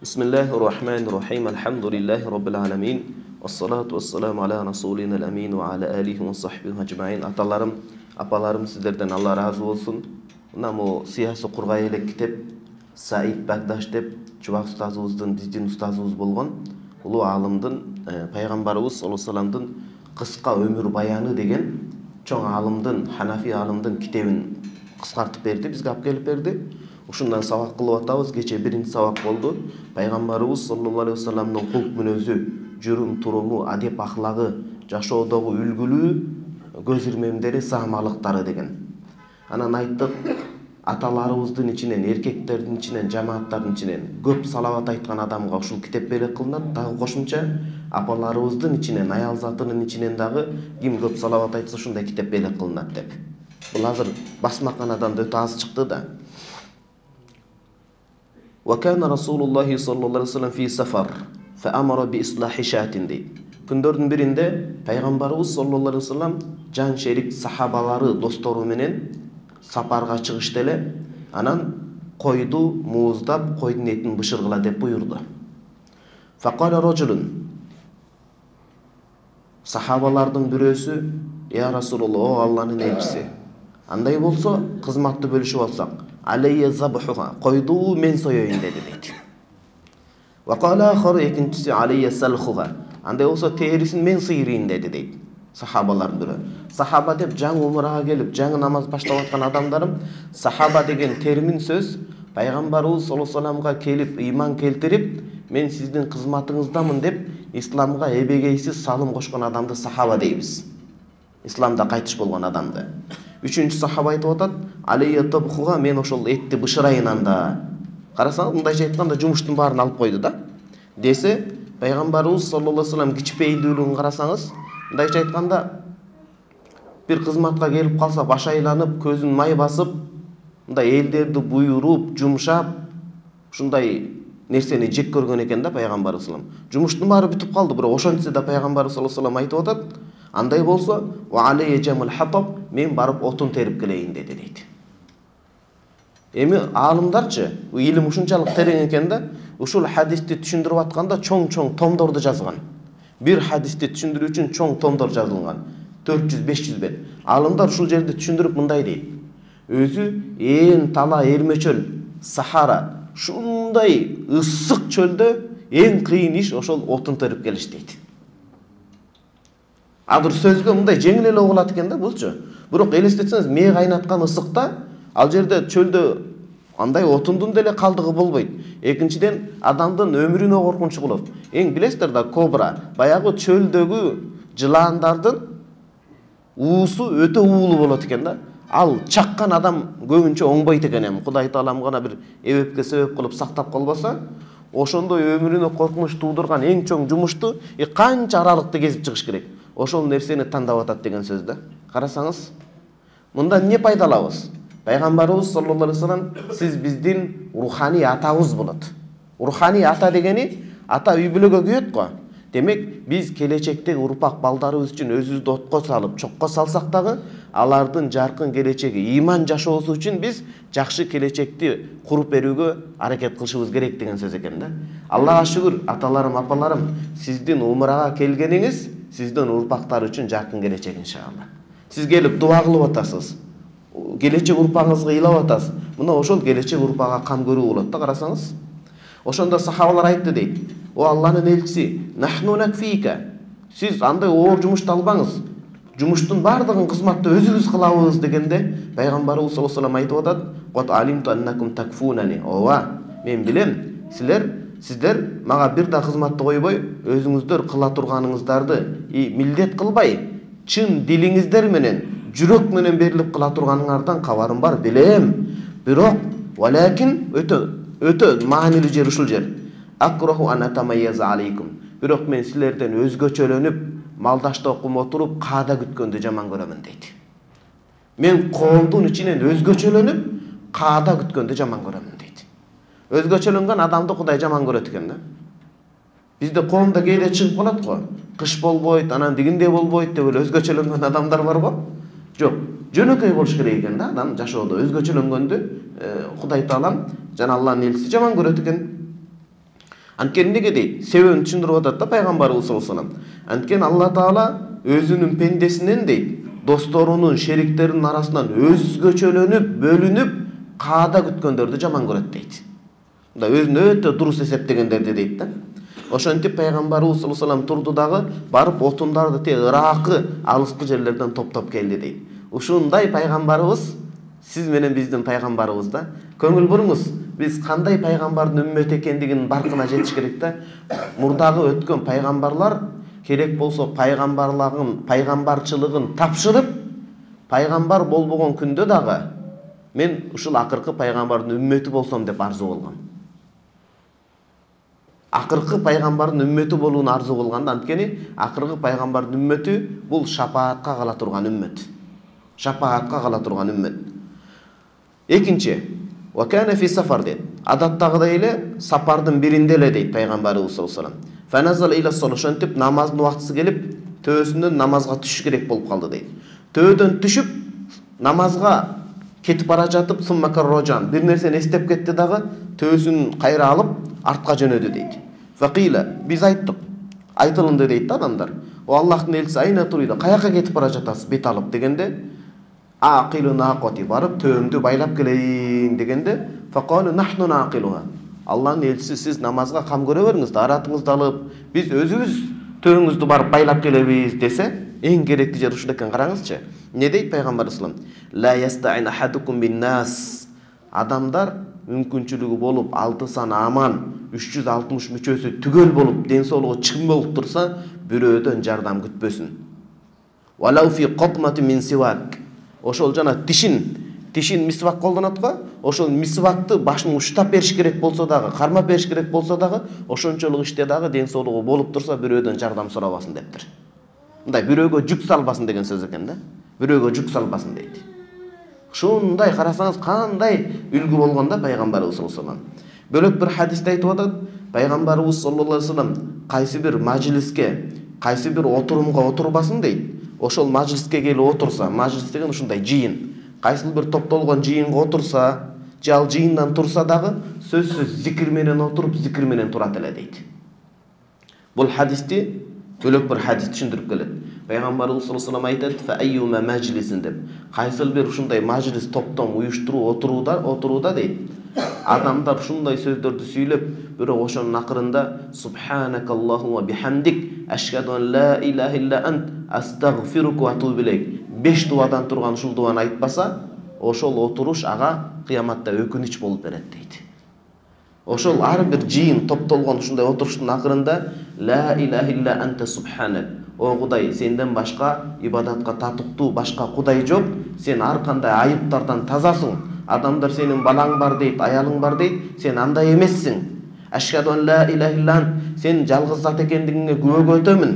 Bismillahirrahmanirrahim. Elhamdülillahi Rabbil alamin. Vessalatu vesselamu ala Resulina amin ve ala alihi ve sahbihi ecmaîn. Atalarım, apalarım sizlerden Allah razı olsun. Mına bu siyasi qurgay elek kitap Said Bagdaş dep Çubak ustazыбыздын, Dizdin ustazыбыз болгон улуу алымдын пайгамбарыбыз саллаллаху алейхи вассаламдын кыска өмүр баяны деген чоң алымдын, Ханафи алымдын китебин кыскартып берди, бизге алып келип берди. Ушундан сабак кылып атабыз. Кече биринчи сабак болду. Пайгамбарыбыз саллаллаху алейхи вассаламдын кулк мүнөзү, жүрүм туруму, адеп ахлагы, жашоодогу үлгүлүү көз ирмемдери, саамалыктары деген. Анан айттык, аталарыбыздын ичинен, эркектердин ичинен, жамааттардын ичинен көп салават айткан адамга ушул китеп белек кылынат. Дагы кошумча апаларыбыздын ичинен, аял затынын ичинен дагы ким көп салават айтса ушундай китеп белек кылынат деп. Бул азыр басмаканадан да өтө аз чыкты да. وكان رسول الله صلى الله عليه وسلم في سفر فأمر بإصلاح شاة дейт. Күндөрдүн биринде пайгамбарыбыз саллаллаху алейхи вассалам жан шерик сахабалары, достору менен сапарга чыгышты эле. Анан койду мууздап, койдун этин бышыргыла деп буйрду. Факала рожулун. Сахабалардын бирөөсү: "Я Расулуллах, о Алланын элчиси, андай болсо кызматты бөлүшүп алсак, алейя забхуха, койду мен соёюн деди" дейт. Вакала ахар, экинчиси: алейя салхуха, андай болсо терисин мен сыйрыйын деди дейт. Сахабалардын бирөө. Сахаба деп жаңы умрага келип, жаңы намаз баштап аткан адамдарым, сахаба деген термин сөз пайгамбарыбыз саллаллаху алейхи вассаламга келип, ыйман келтирип, мен сиздин кызматыңыздамын деп исламга эбегейсиз салым кошкон адамды сахаба дейбиз. Исламда кайтыш болгон адамды. Үчүнчү сахаба айтып атат: алейя табхуга, мен ошол этти бышырайын анда. Карасаңыз, мындайча айтканда жумуштун баарын алып койду да. Десе, пайгамбарыбыз саллаллаху алейхи вассалам кичпейилдүүлүгүн карасаңыз, мындайча айтканда бир кызматка келип калса, баш айланып, көзүн май басып, мындай элдерди буйруп, жумшап, ушундай нерсени жек көргөн экен да пайгамбарыбыз саллаллаху алейхи вассалам. Жумуштун баары бүтүп калды, бирок ошентсе да пайгамбарыбыз саллаллаху алейхи вассалам айтып атат: андай болсо, ва алейя жамул хатаб, мен барып отун терип келейин деди дейт. Эми аалымдарчы, илим ушунчалык терең экен да, ушул хадисти түшүндүрүп атканда чоң-чоң томдорду жазган. Бир хадисти түшүндүрүү үчүн чоң томдор жазылган. 400-500 бет. Аалымдар ушул жерде түшүндүрүп мындай дейт: өзү ээн тала эрмечөл Сахара, шундай ысык чөлдө эң кыйын иш ошол отун терип келиш дейт. Адыр сөзгө мындай жеңил эле угулат экен да булчу. Бирок элестетсеңиз, мээ кайнаткан ысыкта ал жерде чөлдө андай отундун деле калдыгы болбойт. Экинчиден, адамдын өмүрүнө коркунуч болот. Эң билесиздер да, кобра, баягы чөлдөгү жылаандардын уусу өтө уулуу болот экен да. Ал чаккан адам көбүнчө оңбойт экен. Эми Кудай Таалам гана бир эбепке себеп кылып сактап калбаса, ошондой өмүрүнө коркунуч туудурган эң чоң жумушту канча аралыкты кезип чыгыш керек. Ошол нерсени тандап атат деген сөз да. Карасаңыз, мында эмне пайда алабыз? Пайгамбарыбыз саллаллаху алейхи вассалам: сиз биздин руханий атабыз болот. Руханий ата дегени ата үй бүлөгө күйөт го. Демек, биз келечектеги урпак балдарыбыз үчүн өзүбүздү отко салып, чокко салсак дагы, алардын жаркын келечеги, ыйман жашоосу үчүн биз жакшы келечекти куруп берүүгө аракет кылышыбыз керек деген сөз экен да. Аллага шүгүр, аталарым, апаларым, сиздин умрага келгениңиз сиздин урпактар үчүн жаркын келечек иншалла. Сиз келип дуа кылып атасыз. Келечек урпагыңызга ыйлап атасыз. Мына ошол келечек урпага кам көрүү болот да, карасаңыз. Ошондо сахабалар айтты дейт: "О Алланын элчиси, нахну накфика. Сиз андай оор жумушту албаңыз. Жумуштун бардыгын кызматты өзүбүз кылабыз" дегенде, пайгамбарыбыз саллаллаху алейхи вассалам айтып атат: "Кот алимту аннакум такфунани." Ооба, мен билем, сиздер мага бир да кызматты койбой, өзүңүздөр кыла турганыңыздарды милдет кылбай, чын дилиңиздер менен, жүрөк менен берилип кыла турганыңардан кабарым бар, билем. Бирок, валакин өтө маанилүү жер ушул жер. Акраху ан атамайяза алейкум. Бирок мен силерден өзгөчөлөнүп, малдашта окум отуруп, каада күткөндү жаман көрөмүн дейт. Мен коомдун ичинен өзгөчөлөнүп, каада күткөндү жаман көрөмүн дейт. Өзгөчөлөнгөн адамды Кудай жаман көрөт экен да. Бизде коомдо кээде чыгып калат го. Кыш болбойт, анан дигиндей болбойт деп эле өзгөчөлөнгөн адамдар бар го. Жок, жөнөкөй болуш керек экен да, адам жашоодо өзгөчөлөнгөндү Кудай Таалам жана Алланын элчиси жаман көрөт экен. Анткени неге дейт? Себебин түшүндүрүп атат да пайгамбарыбыз саллаллаху алейхи вассалам. Анткени Алла Таала өзүнүн пендесинен дейт, досторунун, шериктеринин арасынан өзгөчөлөнүп, бөлүнүп, каада күткөндөрдү жаман көрөт дейт. Мында өзүн өтө дурус эсептегендерди дейт да. Ошентип пайгамбарыбыз саллаллаху алейхи вассалам турду дагы барып отундарды те Иракы алыскы жерлерден топтоп келди дейт. Ушундай пайгамбарыбыз сиз менен биздин пайгамбарыбыз да. Көңүл буруңуз, биз кандай пайгамбардын үммөтү экендигинин баркына жетиш керек да. Мурдагы өткөн пайгамбарлар керек болсо пайгамбарчылыгын тапшырып, пайгамбар болбогон күндө дагы мен ушул акыркы пайгамбардын үммөтү болсом деп арзу кылган. Акыркы пайгамбардын үммөтү болууну арзу кылган да, анткени акыркы пайгамбардын үммөтү бул шапаатка кала турган үммөт. Шапаатка кала турган үммөт. Экинчи, ва кана фи сафар дейт. Адаттагыдай эле сапардын биринде эле дейт пайгамбарыбыз саллаллаху алейхи вассалам. Фаназал иля соло, ошентип намаздын убактысы келип, төбөсүнөн намазга түшүш керек болуп калды дейт. Төбөдөн түшүп намазга кетип бара жатып, суммакаррожан бир нерсени эстеп кетти дагы, төбөсүн кайра алып артка жөнөдү дейт. Факила, биз айттык, айтылынды дейт да адамдар. О Аллахтын элчиси, айна турийда, каяка кетип бара жатасыз бет алып дегенде, акилу нақати, барып төбөмдү байлап келейин дегенде, факалу нахну нақилуха. Аллахтын элчиси, сиз намазга кам көрө бериңиз, аратыңызды алып, биз өзүбүз төбөңүздү барып байлап келебиз десе, эң керектүү жер ушул экен. Караңызчы. Не дейт пайгамбарыбыз саллаллаху алейхи вассалам? Ла ястаин ахадукум бин нас. Адамдар мүмкүнчүлүгү болуп, 6 саны аман, 360 мүчөсү түгөл болуп, ден соолугу чың болуп турса, бирөөдөн жардам күтпөсүн. Валау фи катмати мин сивак. Ошол жана тишин мисвак колдонот го, ошол мисвакты башын уштап бериш керек болсо дагы, кармап бериш керек болсо дагы, ошончолук иште дагы ден соолугу болуп турса, бирөөдөн жардам сурабасын дептир. Мындай бирөөгө жүк салбасын деген сөз экен да. Бирөөгө жүк салбасын дейт. Ушундай карасаңыз кандай үлгү болгон да пайгамбарыбыз саллаллаху алейхи вассалам. Бөлөк бир хадисте айтып атат, пайгамбарыбыз саллаллаху алейхи вассалам кайсы бир мажлиске, кайсы бир отурумга отурбасын дейт. Ошол мажлиске келип отурса, мажлис деген ушундай жыйын, кайсы бир топтолгон жыйынга отурса, же ал жыйындан турса дагы сөзсүз зикир менен отуруп, зикир менен турат эле дейт. Бул хадисти бөлөк бир хадис түшүндүрүп келет. Пайгамбарыбыз саллаллаху алейхи вассалам айтат: "Фа айюма мажлисин" деп. Кайсы бир ушундай мажлис топтом уюштуруу отурууда дейт. Адамдар ушундай сөздөрдү сүйлөп, бирок ошонун акырында субханакаллаху ва бихамдик ашхаду ан ла илаха илля ант астагфирука ва атубу илейк. 5 дубадан турган ушул дубаны айтпаса, ошол отуруш ага кыяматта өкүнүч болуп берет дейт. Ошол ар бир жыйын топтолгон ушундай отуруштун акырында ла илаха илля анта субханак. О Кудай, сенден башка ибадатка татыктуу башка Кудай жок. Сен ар кандай айыптардан тазасың. Адамдар сенин балаң бар дейт, аялың бар дейт, сен андай эмессиң. Ашхаду ан ла илаха илля ант, сен жалгыз зат экендигиңе күбөгө өтөмүн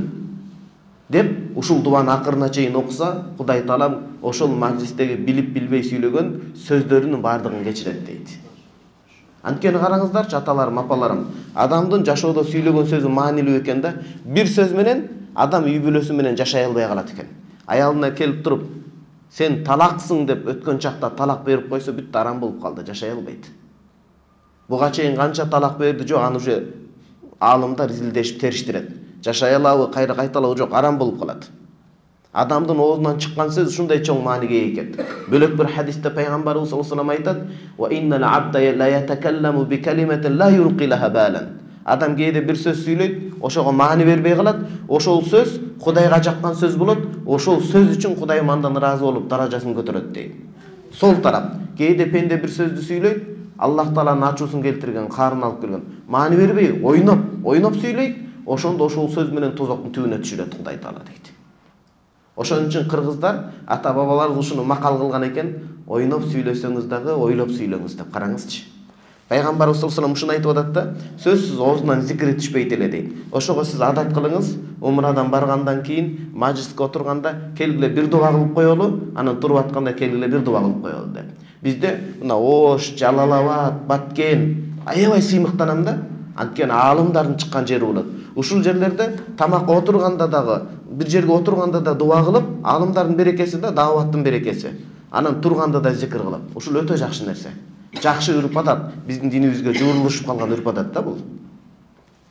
деп ушул дубаны акырына чейин окуса, Кудай Таалам ошол мажлистеги билип билбей сүйлөгөн сөздөрүнүн бардыгын кечирет дейт. Анткени караңыздарчы, аталарым, апаларым, адамдын жашоодо сүйлөгөн сөзү маанилүү экен да. Бир сөз менен адам үй бүлөсү менен жашай албай калат экен. Аялына келип туруп, сен талаксың деп өткөн чакта талак берип койсо, бүт арам болуп калды, жашай албайт. Буга чейин канча талак берди, жок, аны уже аалымдар изилдешип териштирет. Жашай алабы, кайра кайталабы жок, арам болуп калат. Адамдын оозунан чыккан сөз ушундай чоң мааниге ээ экен. Бөлөк бир хадисте пайгамбарыбыз саллаллаху алейхи вассалам айтат: "Ва иннал абда ла ятакалламу би калиматин ла юрqi лаха балан." Адам кээде бир сөз сүйлөйт, ошого маани бербей калат. Ошол сөз Кудайга жаккан сөз болот. Ошол сөз үчүн Кудай мандан ыраазы болуп даражасын көтөрөт дейт. Сол тарап, кээде пенде бир сөздү сүйлөйт, Аллах Тааланын ачуусун келтирген, каарын алып келген. Маани бербей, ойноп сүйлөйт. Ошондо ошол сөз менен тозоктун түбүнө түшүрөт Кудай Таала дейт. Ошон үчүн кыргыздар, ата бабалар ушуну макал кылган экен: ойноп сүйлөсөңүз дагы ойлоп сүйлөңүз деп. Караңызчы. Пайгамбарыбыз саллаллаху алейхи вассалам ушуну айтып атат да, сөзсүз оозунан зикри түшпөйт эле дейт. Ошого сиз адат кылыңыз, умрадан баргандан кийин мажлиске отурганда келгиле бир дуба кылып коелу, анан туруп атканда келгиле бир дуба кылып коелу деп. Бизде мына Ош, Жалалабад, Баткен аябай сыймыктанам да. Анткени аалымдардын чыккан жери болот. Ушул жерлерде тамакка отурганда дагы, бир жерге отурганда да дуа кылып, аалымдардын берекеси да дааваттын берекеси. Анан турганда да зикир кылып. Ушул өтө жакшы нерсе. Жакшы үрп адат, биздин динибизге жуурулушуп калган үрп адат да бул.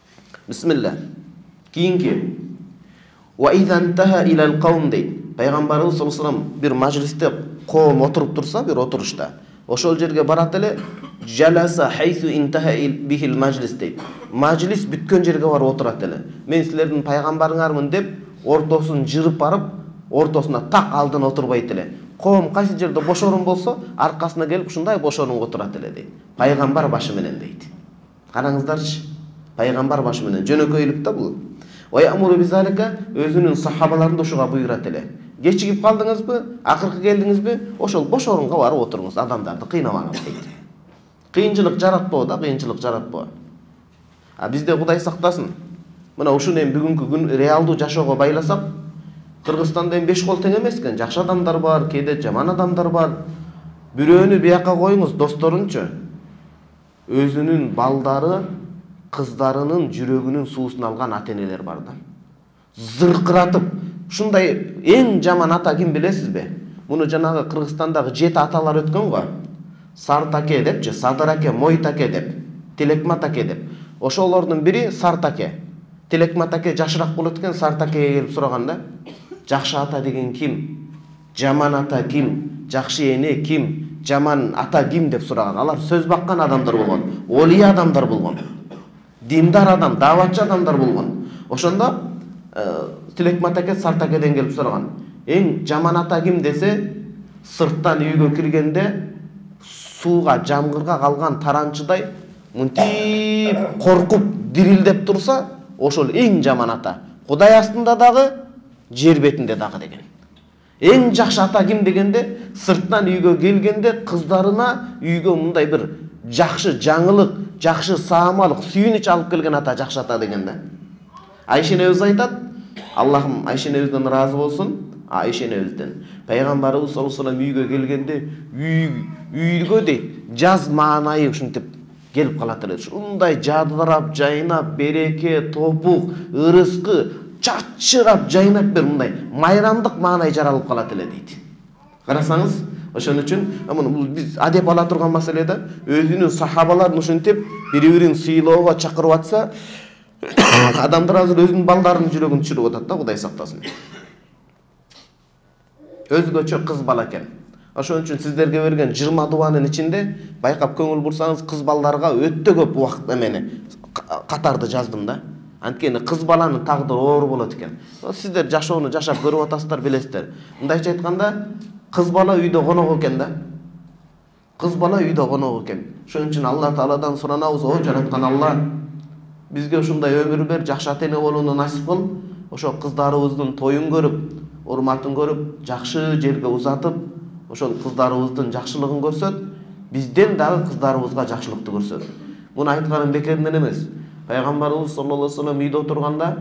Bismillah. Kiyinki. Wa idha intaha ila al-qawm deydi. Peygamberimiz sallallahu aleyhi ve sellem bir majlisте qo'm o'tirib tursa, bir o'tirishda, o'shol yerga barat ele, jalasa haythu intaha bihi al-majlis deydi. Majlis bitken yerge barıp oturat ele. Men sizlerden peygamberinglarmın dep ortosun jırıp barıp ortosuna tak aldın oturbayt ele. Qo'm qaysi jerde boş orun bolsa, arkasına gelip şunday boş orunga oturat ele deydi. Peygamber başı menen deydi. Qarаңыздарчы. Peygamber başı menen jönököylük da bu. Wa ya'muru bizalika özünün sahabalarını da şuga buyurat ele. Geçigip kaldыңызбы, akırkı geldingizби, oşol boş orunga barıp oturuңuz, adamdardı kıynamaňыз deydi. Kıyınçılık jaratpao da, kıyınçılık jaratpao. Bizde Kuday saktasın. Mına uşun en bugünkü gün realdуу жашоого baylasak, Kırgızstanda en 5 kol teң emesken, jakşı adamlar var, keyde jaman adamlar var. Büröөнү buyaka koyuңuz, dostorunçu. Özünün baldары, kızlarının жүрөгүнүн суусун алган ата-энелер бар да. Zırkıratıp, şunday en jaman ata kim bilesizbe? Bunu janagı Kırgızstandagı 7 atalar ötkөн go. Сартаке депчи, Садыраке, Мойтаке деп, Телекматаке деп. Ошолордун бири Сартаке. Телекматаке жашыраак болот экен, Сартакеге келип сураганда, жакшы ата деген ким? Жаман ата ким? Жакшы эне ким? Жаман ата ким деп сураган. Алар сөз баккан адамдар болгон, олий адамдар болгон. Диндар адам, даватчы адамдар болгон. Ошондо Телекматаке Сартакеден келип сураган. Эң жаман ата ким десе, сырттан үйгө киргенде суга, жамгырга калган таранчыдай мынтип коркуп дирилдеп турса, ошол эң жаман ата. Кудай астында дагы, жер бетинде дагы деген. Эң жакшы ата ким дегенде, сырттан үйгө келгенде кыздарына үйгө мындай бир жакшы жаңылык, жакшы саамалык, сүйүнүч алып келген ата жакшы ата дегенде. Айшенебиз айтат, Аллахым Айшенебизден разы болсун, Айшенебизден. Peygamberimiz sallallahu aleyhi ve sellem үйгө келгенде, үйгө дейт, жаз маанайы ушинтип келип калат эле. Ушундай жадырап, жайнап, береке, топук, ырыскы, чачырап, жайнап бер мындай майрамдык маанай жаралып калат эле дейт. Карасаңыз, ошон үчүн бул биз адеп ала турган маселе да, өзүнүн сахабаларын ушинтип бири-бирин сыйлоого чакырып атса, адамдар азыр өзүнүн балдарынын жүрөгүн түшүрүп атат да, Кудай сактасын. Өзгөчө кыз бала экен. Ошон үчүн сиздерге берген 20 дуанын ичинде байкап көңүл бурсаңыз, кыз балдарга өтө көп убакыт эмени катарды жаздым да. Анткени кыз баланын тагдыры оор болот экен. Сиздер жашоону жашап көрүп атасыздар, билесиздер. Мындайча айтканда, кыз бала үйдө конок экен да. Кыз бала үйдө конок экен. Ошон үчүн Алла Тааладан суранабыз, о жараткан Алла, бизге ушундай өмүр бер, жакшы ата-эне болууну насип кыл. Ошо кыздарыбыздын тоюн көрүп, урматын көрүп, жакшы жерге узатып, ошол кыздарыбыздын жакшылыгын көрсөт, бизден дагы кыздарыбызга жакшылыкты көрсөт. Муну айтканым бекеринен эмес. Пайгамбарыбыз саллаллаху алейхи ва саллям үйдө отурганда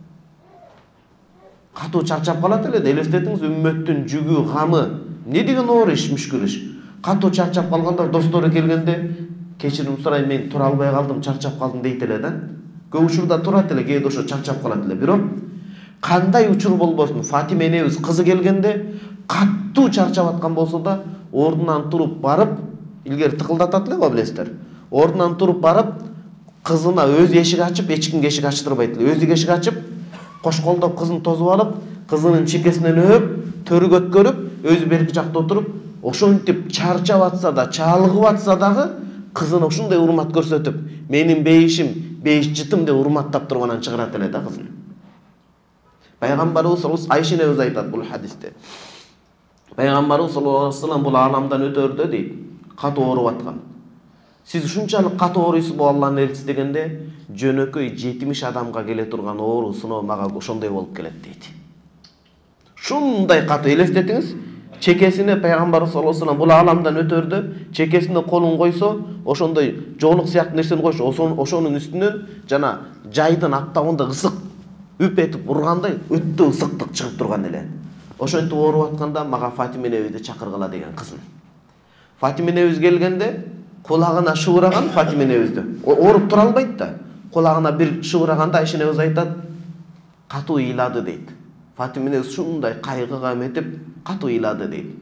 катуу чарчап калат эле. Элестетиңиз, үммөттүн жүгү, гамы, не деген оор иш, мүшкүл иш. Катуу чарчап калганда достору келгенде, кечирим сурайм, мен тура албай калдым, чарчап калдым дейт эле да. Көп учурда турат эле, кээде ошо чарчап калат эле. Бирок кандай учур болбосун, Фатима энебиз кызы келгенде каттуу чарчап аткан болсо да, ордунан туруп барып, илгери тыкылдатат эле го, билесиздер. Ордунан туруп барып, кызына өзү эшик ачып, эч кимге эшик ачтырбайт эле. Өзү эшик ачып, кош колдоп кызын тосуп алып, кызынын чекесинен өп, төрүгө өткөрүп, өзү берки жакта отуруп, ошентип чарчап атса да, чалыгып атса дагы, кызына ушундай урмат көрсөтүп, менин бейишим, бейишчитим деп урматтап турганан чыгарат эле да кызын. Пайгамбарыбыз саллаллаху алейхи ва саллям Айшене айтат бул хадисте. Пайгамбарыбыз саллаллаху алейхи ва саллям бул ааламдан өтөрдө дейт, катуу ооруп аткан. Сиз ушунчалык катуу ооруйсуз бу Алланын элчиси дегенде, жөнөкөй 70 адамга келе турган оору сыноо мага ошондой болуп келет дейт. Шундай катуу, элестетиңиз, чекесине Пайгамбарыбыз саллаллаху алейхи ва саллям бул ааламдан өтөрдө, чекесине колун койсо, ошондой жоолук сыяктуу нерсени койсо, ошонун үстүнөн жана жайдын аптабында ысык үп этип ургандай өтө ысыктык чыгып турган эле. Ошентип ооруп атканда мага Фатима энебизди чакыргыла деген кызын. Фатима энебиз келгенде кулагына шыбыраган Фатима энебизди. Ооруп тура албайт да. Кулагына бир шыбыраганда Айша энебиз айтат, катуу ыйлады дейт. Фатима энебиз ушундай кайгыга эметип катуу ыйлады дейт.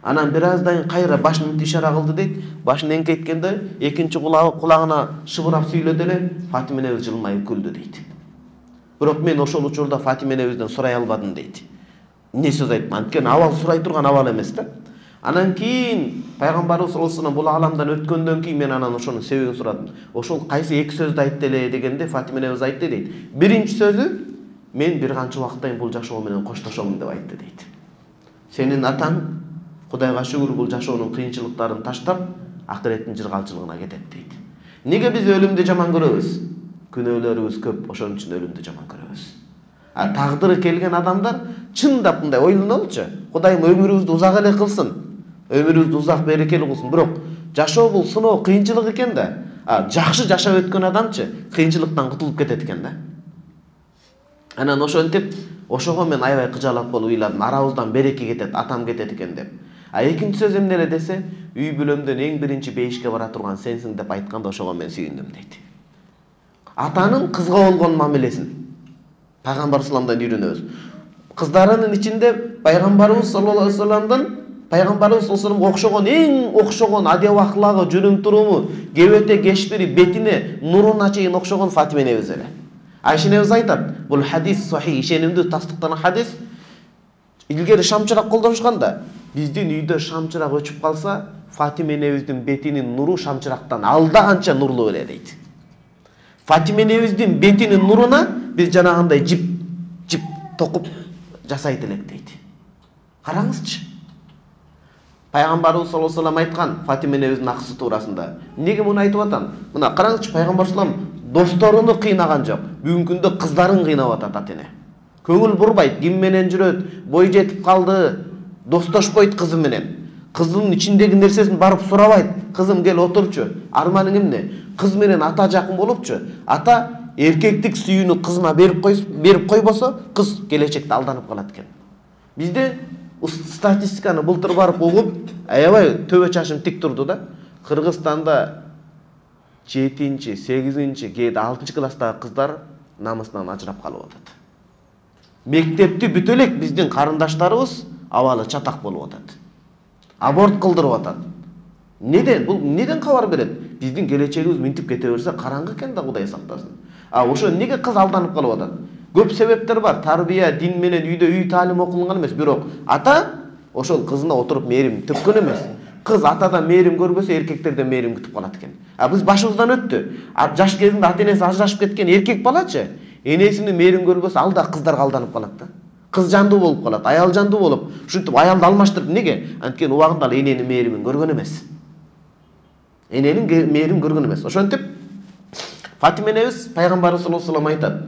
Анан бир аздан кийин кайра башын ишара кылды дейт. Башын эңкейткенде экинчи кулагына шыбырап сүйлөдү эле, Фатима энебиз жылмайып күлдү дейт. Бирок мен ошол учурда Фатима энебизден сурай албадым дейт. Эмне сөз айттым? Анткени абал сурай турган абал эмес да. Анан кийин пайгамбарыбыз саллаллаху алейхи вассалам бул аламдан өткөндөн кийин мен анан ошонун себебин сурадым. Ошол кайсы эки сөздү айтты эле дегенде Фатима энебиз айтты дейт. Биринчи сөзү мен бир канча убакыттан бул жашоо менен коштошомун деп айтты дейт. Сенин атаң Кудайга шүгүр бул жашоонун кыйынчылыктарын таштап, акыреттин жыргалчылыгына кетет дейт. Неге биз өлүмдү жаман көрөбүз? Күнөөлөрүбүз көп, ошон үчүн өлүмдү жаман көрөбүз. А тагдыры келген адамдар чындап мындай ойлонолчу. Кудайым өмүрүбүздү узак эле кылсын. Өмүрүбүздү узак берекелүү кылсын. Бирок жашоо бул сыноо, кыйынчылык экен да. Жакшы жашап өткөн адамчы кыйынчылыктан кутулуп кетет экен да. Анан ошентип, ошого мен аябай кыжаалат болуп ыйладым. Арабыздан береке кетет, атам кетет экен деп. Экинчи сөз эмне эле десе, үй бүлөмдөн эң биринчи бейишке бара турган сенсиң деп айтканда ошого мен сүйүндүм дейт. Атанын кызга болгон мамилесин Пайгамбар салламдан үйрөнөбүз. Кыздарынын ичинде Пайгамбарыбыз саллаллаху алейхи вассаламдын Пайгамбарыбыз саллаллаху алейхи вассаламга окшогон эң окшогон адеп аклагы, жүрүм туруму, кебете кешпири, бетине, нуруна чейин окшогон Фатима энебиз эле. Айша энебиз айтат, бул хадис сахих, ишенимдүү тастыктаган хадис. Илгери шамчырак колдонушканда, биздин үйдө шамчырак өчүп калса, Фатима энебиздин бетинин нуру шамчырактан алдаганча нурлуу эле дейт. Фатима энебиздин бетинин нуруна биз жанагындай жип токуп жасайт элек дейт. Караңызчы. Пайгамбарыбыз саллаллаху алейхи вассалам айткан Фатима энебиздин акысы туурасында. Эмнеге муну айтып атам? Мына караңызчы, Пайгамбар саллаллаху алейхи вассалам досторуну кыйнаган жок. Бүгүнкү күндө кыздарын кыйнап атат ата-эне. Көңүл бурбайт, ким менен жүрөт, бой жетип калды, достошпойт кызы менен. Кызынын ичиндеги нерсесин барып сурабайт. Кызым кел отурчу. Арманың эмне? Кыз менен ата жакын болупчу. Ата эркектик сүйүүнү кызына берип койбосо, кыз келечекте алданып калат экен. Бизде статистиканы былтыр барып угуп, аябай төбө чашым тик турду да. Кыргызстанда 7-8, кээде 6 класстагы кыздар намысынан ажырап калып атат. Мектепти бүтө элек биздин карындаштарыбыз абалы чатак болуп атат. Аборт кылдырып атат. Неден кабар берет? Биздин келечегибиз минтип кете берсе караңгы экен да, Кудай сактасын. Ошо неге кыз алданып калып атат? Көп себептер бар. Тарбия, дин менен үйдө үй таалим окулган эмес, бирок ата ошол кызына отуруп мээрим төккөн эмес. Кыз атадан мээрим көрбөсө, эркектерден мээрим күтүп калат экен. Биз башыбыздан өттү. Жаш кезинде ата-энеси ажырашып кеткен эркек балачы, энесинин мээрим көрбөсө, ал да кыздарга алданып калат да. Кыз жандуу болуп калат, аял жандуу болуп, ушинтип аялды алмаштырып, неге? Анткени убагында ал эненин мээримин көргөн эмес. Эненин мээрин көргөн эмес. Ошентип Фатима энебиз Пайгамбарыбыз саллаллаху алейхи вассалам айтат.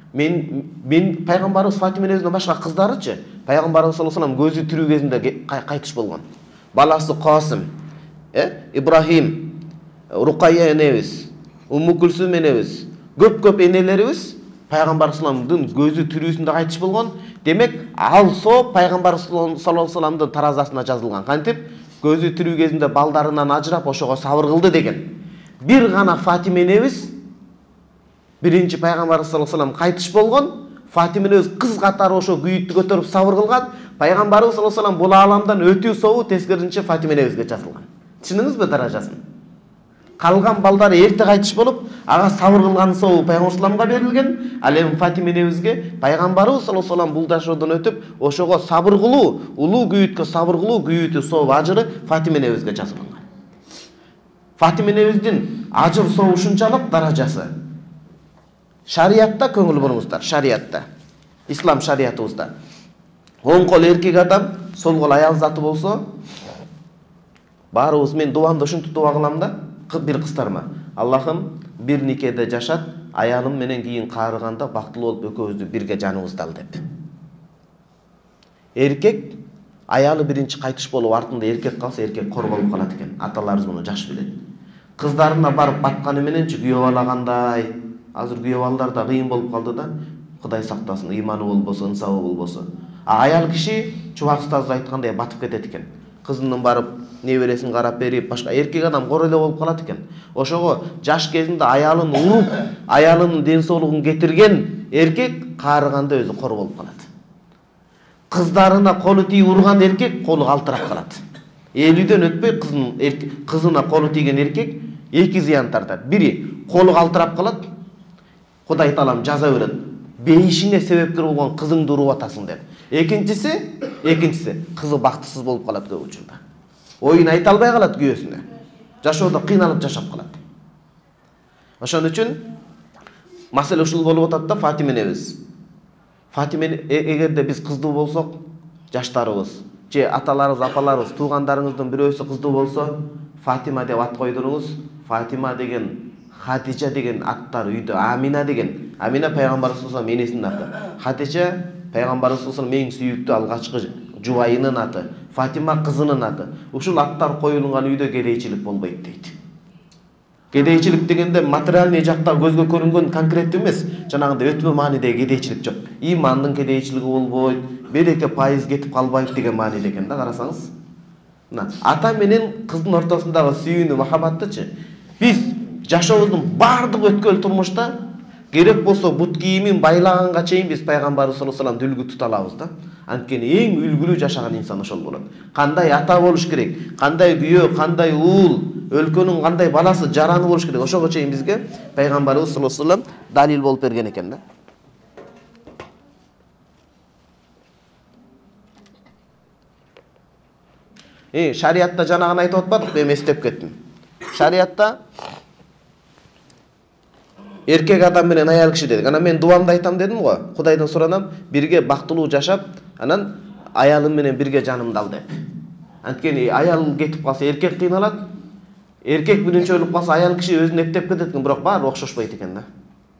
Мен Пайгамбарыбыз Фатима энебизден башка кыздарычы, Пайгамбарыбыз саллаллаху алейхи вассалам көзү тирүү кезинде кайтыш болгон. Баласы Касым, Ибрахим, Рукайя энебиз, Умму Кулсум энебиз, көп энелерибиз Пайгамбар салламдын көзү тирүүсүндө кайтыш болгон. Демек, ал соо Пайгамбар саллаллаху алейхи вассаламдын таразасына жазылган. Кантип көзү тирүү кезинде балдарынан ажырап ошого сабыр кылды деген. Бир гана Фатима энебиз биринчи Пайгамбар саллаллаху алейхи вассалам кайтыш болгон. Фатима энебиз кыз катары ошо күйүттү көтөрүп сабыр кылган. Пайгамбарыбыз саллаллаху алейхи вассалам бул аламдан өтүү сообу тескерисинче Фатима энебизге жазылган. Түшүнүңүзбү даражасын? Калган балдары эрте кайтыш болуп, ага сабыр кылган сообу Пайгамбар салламга берилген. Ал эми Фатима энебизге Пайгамбарыбыз саллаллаху алейхи вассалам бул жашоодон өтүп, ошого сабыр кылуу, улуу күйүткө сабыр кылуу, күйүтү сообу ажыры Фатима энебизге жазылган. Фатима энебиздин ажыр сообу ушунчалык даражасы. Шариятта көңүл буруңуздар, шариятта. Ислам шариятыбызда. Оң кол эркек адам, сол кол аял заты болсо, баарыбыз мен дуамда ушинтип дуа кылам да, бир кыздарыма. Аллахым бир никеде жашат, аялым менен кийин каарыганда бактылуу болуп экөөбүздү бирге жаныбызда ал деп. Эркек аялы биринчи кайтыш болуп артында эркек калса, эркек кор болуп калат экен. Аталарыбыз муну жакшы билет. Кыздарына барып батканы мененчи күйөө балагандай, азыр күйөө балдар да кыйын болуп калды да, Кудай сактасын, ыйманы болбосо, ынсабы болбосо. Аял киши Чубак устаз айткандай батып кетет экен. Кызынын барып небересин карап берип, башка эркек адам кор эле болуп калат экен. Ошого жаш кезинде аялын уруп, аялынын ден соолугун кетирген эркек каарыганда өзү кор болуп калат. Кыздарына колу тийип урган эркек колу калтырап калат. 50ден өтпөй кызына колу тийген эркек эки зыян тартат. Бири колу калтырап калат. Кудай таалам жаза берет. Бейишиңе себепкер болгон кызыңды уруп атасың деп. Экинчиси кызы бактысыз болуп калат көп учурда. Оюн айта албай калат күйөөсүнө. Жашоодо кыйналып жашап калат. Ошон үчүн маселе ушул болуп атат да Фатима энебиз. Фатима эгерде биз кыздуу болсок, жаштарыбыз, же аталарыбыз, апаларыбыз, туугандарыңыздын бирөөсү кыздуу болсо, Фатима деп ат койдуруңуз. Фатима деген, Хадижа деген аттар үйдө, Амина деген. Амина пайгамбарыбыз саллаллаху алейхи энесинин аты. Хадижа пайгамбарыбыз саллаллаху алейхи эң сүйүктүү алгачкы жубайынын аты. Фатима кызынын аты. Ушул аттар коюлган үйдө кедейчилик болбойт дейт. Кедейчилик дегенде материальный жакта көзгө көрүнгөн конкреттүү эмес, жанагындай өтмө маанидеги кедейчилик жок. Имандын кедейчилиги болбойт, береке пайыз кетип калбайт деген мааниде экен да, карасаңыз. Ата менен кыздын ортосундагы сүйүүнү, махабаттычы биз жашообуздун бардык өткөн турмушта керек болсо бут кийимин байлаганга чейин биз пайгамбарыбыз саллаллаху алейхи вассаламды үлгү тута алабыз да. Анткени эң үлгүлүү жашаган инсан ошол болот. Кандай ата болуш керек, кандай күйөө, кандай уул, өлкөнүн кандай баласы, жараны болуш керек. Ошого чейин бизге пайгамбарыбыз саллаллаху алейхи вассалам далил болуп берген экен да. Шариатта жанагын айтып атпадык, мен эстеп кеттим. Шариатта эркек адам менен аял киши дедик. Анан мен дуамды айтам дедим го. Кудайдан суранам, бирге бактылуу жашап, анан аялым менен бирге жанымды ал деп. Анткени аял кетип калса эркек кыйналат. Эркек биринчи өлүп калса аял киши өзүн эптеп кетет экен, бирок баары окшошпойт экен да.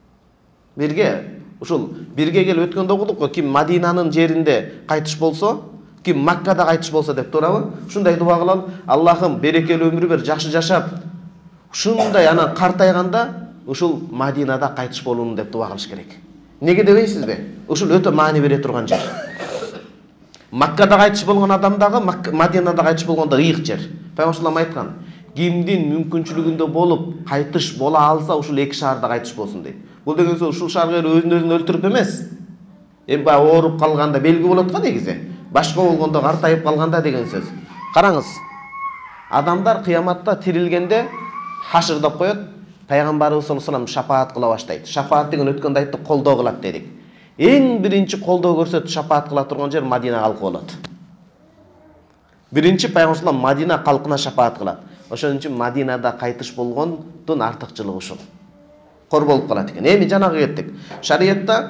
Бирге келип өткөндө окудук го, ким Мадинанын жеринде кайтыш болсо, ким Маккада кайтыш болсо деп туурабы? Ушундай дуа кылалы. Аллахым берекелүү өмүр бер, жакшы жашап, ушундай анан картайганда ушул Мадинада кайтыш болуун деп дуа кылыш керек. Неге дебейсизби? Ушул өтө маани бере турган жер. Маккада кайтыш болгон адамдагы Мадинада кайтыш болгондо ыйык жер. Пайгамбар айткан, кимдин мүмкүнчүлүгүндө болуп кайтыш бола алса, ушул эки шаарда кайтыш болсун дейт. Бул деген сөз ушул шаарга өзүн өлтүрүп эмес. Эми ооруп калганда белги болот го негизи. Башка болгондо картайып калганда деген сөз. Караңыз. Адамдар кыяматта тирилгенде хашыр деп коет. Пайгамбарыбыз саллаллаху алейхи вассалам шафаат кыла баштайт. Шафаат деген өткөндө айттык, колдоо кылат дедик. Эң биринчи колдоо көрсөтүп шафаат кыла турган жер Мадина калкы болот. Биринчи пайгамбар Мадина калкына шафаат кылат. Ошон үчүн Мадинада кайтыш болгондун артыкчылыгы ушул. Кор болуп калат экен. Эми жанагы кеттик. Шариатта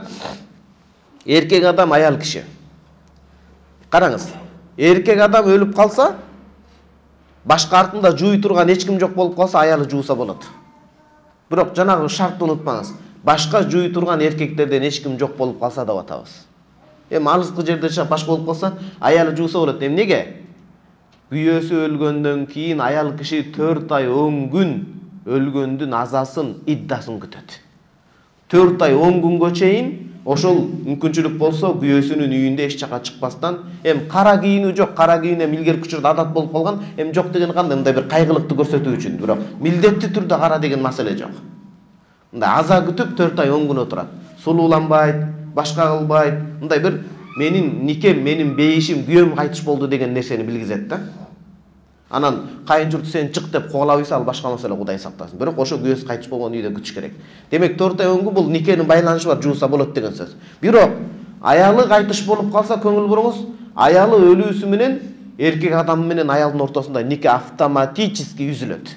эркек адам, аял киши. Караңыз. Эркек адам өлүп калса, башка артында жууй турган эч ким жок болуп калса, аялы жууса болот. Бирок жанагы шартты унутпаңыз. Башка жууй турган эркектерден эч ким жок болуп калса деп атабыз. Эми алыскы жерде жашап башка болуп калса, аялы жууса болот. Эми неге? Күйөөсү өлгөндөн кийин аял киши 4 ай 10 күн өлгөндүн азасын, иддасын күтөт. 4 ай 10 күнгө чейин ошол мүмкүнчүлүк болсо күйөөсүнүн үйүндө эч жака чыкпастан, эми кара кийинүү жок, кара кийине илгерки учурда адат болуп калган, эми жок деген кандай, мындай бир кайгылыкты көрсөтүү үчүн, бирок милдеттүү түрдө кара деген маселе жок. Мындай аза күтүп 4 ай 10 күн отурат. Сулууланбайт, башка кылбайт, мындай бир менин никем, менин бейишим, күйөөм кайтыш болду деген нерсени билгизет да. Анан кайын журт сен чык деп коголабыйса, ал башка маселе, Кудай сактасын. Бирок ошо күйөөсү кайтыш болгон үйдө күтүш керек. Демек 4 ай 10 күн бул никенин байланышы бар, жууса болот деген сөз. Бирок аялы кайтыш болуп калса, көңүл буруңуз, аялы өлүүсү менен эркек адам менен аялдын ортосунда нике автоматически үзүлөт.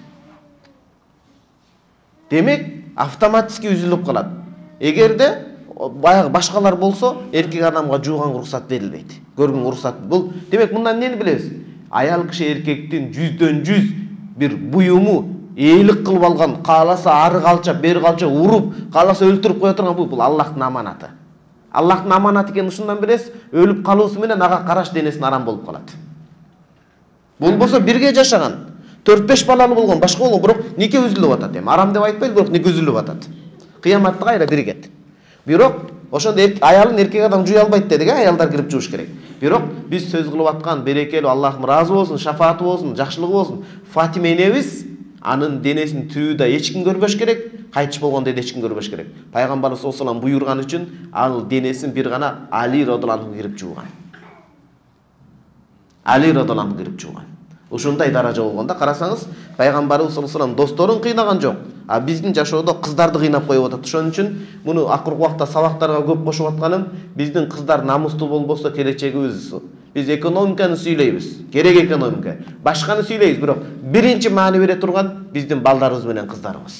Демек автоматически үзүлүп калат. Эгерде баягы башкалар болсо, эркек адамга жууганга уруксат берилбейт. Көргөнгө уруксат. Бул демек мындан эмнени билебиз? Аял киши эркектин 100% бир буюму ээлик кылып алган, кааласа ары калча, бери калча уруп, кааласа өлтүрүп кое турган бул Аллахтын аманаты. Аллахтын аманаты экенин ушундан билесиз, өлүп калуусу менен ага караш денесин арам болуп калат. Болбосо бирге жашаган, 4-5 балалы болгон, башка болгон, бирок нике үзүлүп атат. Эми арам деп айтпайт, бирок нике үзүлүп атат. Кыяматта кайра биригет. Бирок ошондо аялын эркек адам жуй албайт дедик, аялдар кирип жууш керек. Бирок биз сөз кылып аткан берекелүү, Аллахым ыраазы болсун, шафааты болсун, жакшылыгы болсун. Фатима энебиз анын денесин тирүүдө эч ким көрбөш керек, кайтыш болгондо эч ким көрбөш керек. Пайгамбарыбыз саллаллаху алейхи вассалам буйрган үчүн ал денесин бир гана Али радhiyallahu anh кирип жууган. Али радhiyallahu anh кирип жууган. Ушундай даража болгондо карасаңыз, пайгамбарыбыз саллаллаху алейхи вассалам досторун кыйнаган жок. А биздин жашоодо кыздарды кыйнап коюп атат. Ошон үчүн муну акыркы убакта сабактарга көп кошуп атканым, биздин кыздар намустуу болбосо келечегибиз. Биз экономиканы сүйлөйбүз. Керек экономика. Башканы сүйлөйбүз, бирок биринчи маани бере турган биздин балдарыбыз менен кыздарыбыз.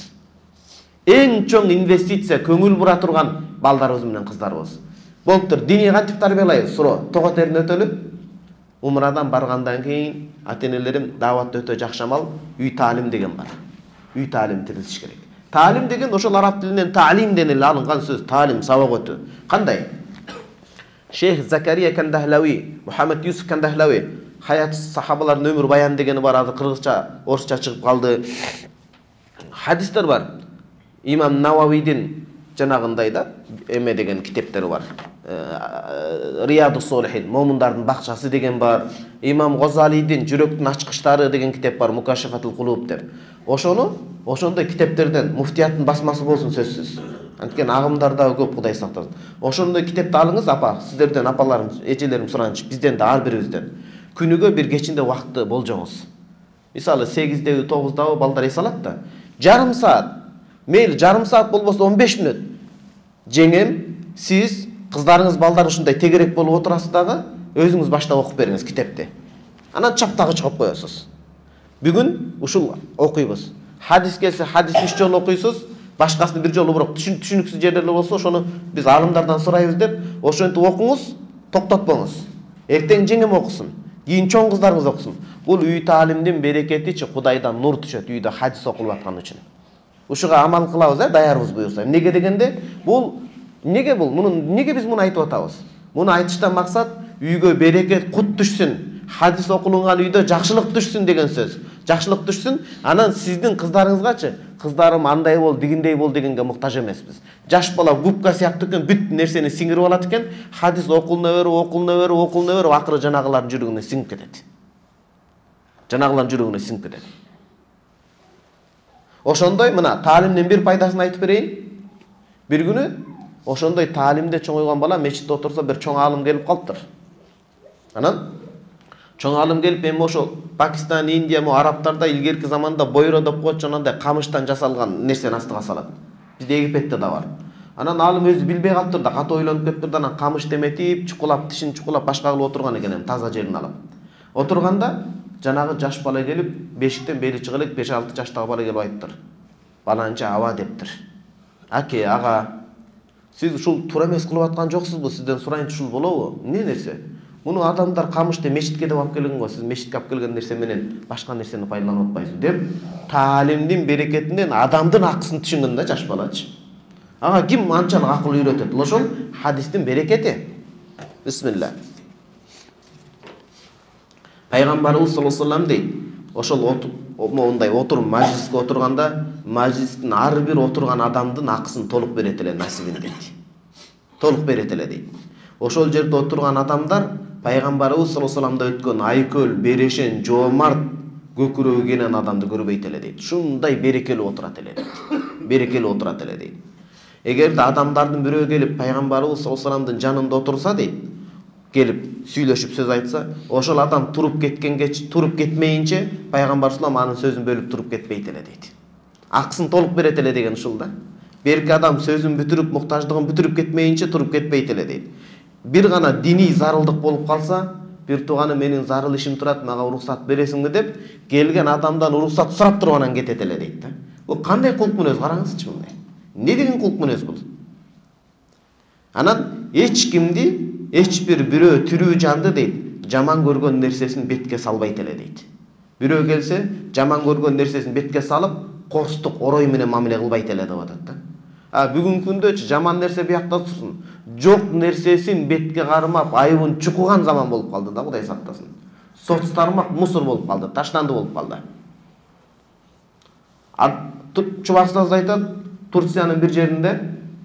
Эң чоң инвестиция көңүл бура турган балдарыбыз менен кыздарыбыз. Болуптур, диний кантип тарбиялайбыз? Суроо, того терин өтөлүп, умрадан баргандан кийин ата-энелерим дааватты өтө жакшы амал, үй таалим деген бар. Үй таалим тирилиш керек. Таалим деген ошол араб тилинен таалимден эле алынган сөз, таалим, сабак өтүү. Кандай? Шейх Закария Кандахлави, Мухаммад Юсуф Кандахлави, Хаят сахабалардын өмүр баян дегени бар, азыр кыргызча, орусча чыгып калды. Хадистер бар. Имам Нававидин жанагындай да эме деген китептери бар. Рияду Солихин, момундардын бакчасы деген бар. Имам Гозалийдин жүрөктүн ачкычтары деген китеп бар, Мукашафатул Кулуб деп. Ошондой китептерден муфтияттын басмасы болсун сөзсүз. Анткени агымдарда көп, Кудай сактасын. Ошондой китепти алыңыз, апа, сиздерден, апаларым, эжелерим суранчы, бизден да ар бирибизден. Күнүгө бир кечинде убакытты болжоңуз. Мисалы 8-деби, 9-дабы балдар эс алат да. Жарым саат, мейли жарым саат болбосо 15 мүнөт. Жеңем, сиз кыздарыңыз, балдар ушундай тегерек болуп отурасыз дагы, өзүңүз баштап окуп бериңиз китепти. Анан чаптагы чыгып коесуз. Бүгүн ушул окуйбуз. Хадис келсе, хадис 3 жолу окуйсуз, башкасын бир жолу бирок түшүнүксүз жерлери болсо, ошону биз алымдардан сурайбыз деп, ошентип окуңуз, токтотпоңуз. Эртең жеңем окусун, кийин чоң кыздарыңыз окусун. Бул үй таалимдин берекетичи, Кудайдан нур түшөт үйдө хадис окулуп аткан үчүн. Ушуга амал кылабыз, даярбыз буюрса. Неге дегенде, неге биз муну айтып атабыз? Муну айтыштан максат үйгө берекет, кут түшсүн. Хадис окулунган үйдө жакшылык түшсүн деген сөз. Жакшылык түшсүн, анан сиздин кыздарыңызгачы, кыздарым андай бол, дигиндей бол дегенге муктаж эмеспиз. Жаш бала губка сыяктуу экен, бүт нерсени сиңирип алат экен, хадис окулуна берип, акыры жанагылардын жүрөгүнө сиңип кетет. Ошондой мына таалимдин бир пайдасын айтып берейин. Бир күнү ошондой таалимде чоңойгон бала мечитте отурса, бир чоң алым келип калыптыр. Анан чоң алым келип, эми ошол Пакистан, Индия, арабтарда илгерки заманда бойро деп коет, ошондой камыштан жасалган нерсени астыга салат. Бизде Египетте да бар. Анан алым өзү билбей калыптыр да, катуу ойлонуп кетиптир да, анан камыш деметип, чукулап, тишин чукулап башка кылып отурган экен, таза жерин алып. Отурганда жанагы жаш бала келип, бешиктен бели чыгып элек 5-6 жаштагы бала келип айтыптыр. Баланча аба дептир. Аке, ага, сиз ушул туура эмес кылып аткан жоксузбу? Сизден сурайынчы, ушул болобу? Эмне нерсе? Муну адамдар камышты мечитке деп алып келген го, сиз мечитке алып келген нерсе менен башка нерсени пайдаланып атпайсыз деп, таалимдин берекетинен адамдын акысын түшүнгөн да жаш балачы. Ага, ким анчалык акыл үйрөтөт? Ошол хадистин берекети. Бисмилла. Пайгамбарыбыз саллаллаху алейхи вассалам дейт, ошол мондай мажлиске отурганда, мажлистин ар бир отурган адамдын акысын толук берет эле насибин дейт. Толук берет эле дейт. Ошол жерде отурган адамдар Пайгамбарыбыз саллаллаху алейхи вассаламда өткөн айкөл, берешен, жоомарт, көкүрөгү кенен адамды көрбөйт эле дейт. Шундай берекелүү отурат эле дейт. Берекелүү отурат эле дейт. Эгерде адамдардын бирөө келип Пайгамбарыбыз саллаллаху алейхи вассаламдын жанында отурса дейт, келип сүйлөшүп сөз айтса, ошол адам туруп кетмейинче Пайгамбар саллаллаху анын сөзүн бөлүп туруп кетпейт эле дейт. Акысын толук берет эле деген ушул да. Берки адам сөзүн бүтүрүп, муктаждыгын бүтүрүп кетмейинче туруп кетпейт эле дейт. Бир гана диний зарылдык болуп калса, бир тууганы менин зарыл ишим турат, мага уруксат бересиңби деп, келген адамдан уруксат сурап туруп анан кетет эле дейт да. Бул кандай кулк мүнөз, караңызчы мындай. Не деген кулк мүнөз бул? Анан эч кимди, эч бир бирөө тирүү жанды дейт, жаман көргөн нерсесин бетке салбайт эле дейт. Бирөө келсе, жаман көргөн нерсесин бетке салып, корстук орой менен мамиле кылбайт эле деп атат да. Бүгүнкү күндө жаман нерсе биякта турсун. Жок нерсесин бетке кармап, айыбын чукуган заман болуп калды да, Кудай сактасын. Соц тармак мусор болуп калды, таштанды болуп калды. Чубакстаз айтат, Турциянын бир жеринде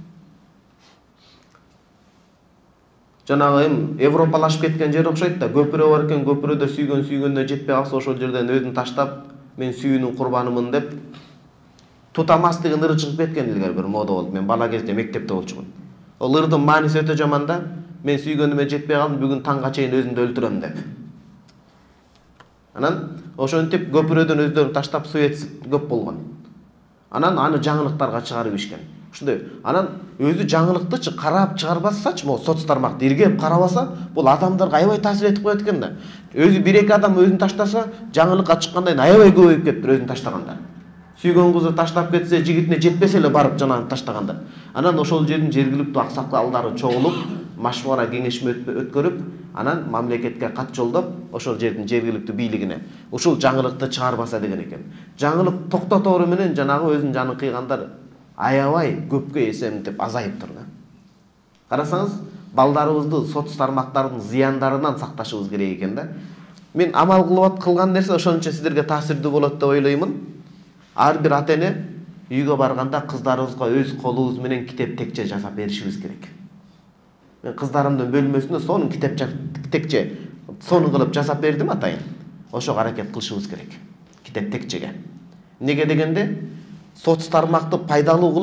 жанагы европалашып кеткен жер окшойт да, көпүрө бар экен, көпүрөдө сүйгөндө жетпей калса, ошол жерден өзүн таштап, мен сүйүүнүн курбанымын деп тутамас деген ыры чыгып кеткен илгери бир мода болуп. Мен бала кезде мектепте болчумун. Ол ырдын мааниси өтө жаман да. Мен сүйгөнүмө жетпей калдым, бүгүн таңга чейин өзүмдү өлтүрөм деп. Анан Ошентип көпүрөдөн өздөрүн таштап суицид көп болгон. Анан аны жаңылыктарга чыгарып ишкен. Ушундай. Анан өзү жаңылыктычы карап чыгарбасачы, могу соц тармакты иргеп карабаса, бул адамдарга аябай таасир этип коет экен да. Өзү 1-2 адам өзүн таштаса, жаңылыкка чыккандан аябай көбөйүп кетиптир өзүн таштагандар. Сүйгөн кызы таштап кетсе, жигитине жетпесе эле барып жанагын таштагандар. Анан ошол жердин жергиликтүү аксакалдары чогулуп, машвара кеңешме өткөрүп, анан мамлекетке кат жолдоп, ошол жердин жергиликтүү бийлигине ушул жаңылыкты чыгарбаса деген экен. Жаңылык токтотору менен жанагы өзүнүн жанын кыйгандар аябай көпкө эсемтип азайып турду. Карасаңыз, балдарыбызды соц тармактардын зыяндарынан сакташыбыз керек экен да. Мен амал кылган нерсе ошончо сиздерге таасирдүү болот деп ойлоймун. Ар бир ата-эне үйгө барганда кыздарыбызга өз колубуз менен китеп текче жасап беришибиз керек. Мен кыздарымдын бөлмөсүнө сонун китеп текче сонун кылып жасап бердим атайын. Ошого аракет кылышыбыз керек. Китеп текчеге. Неге дегенде, соц тармакты пайдалуу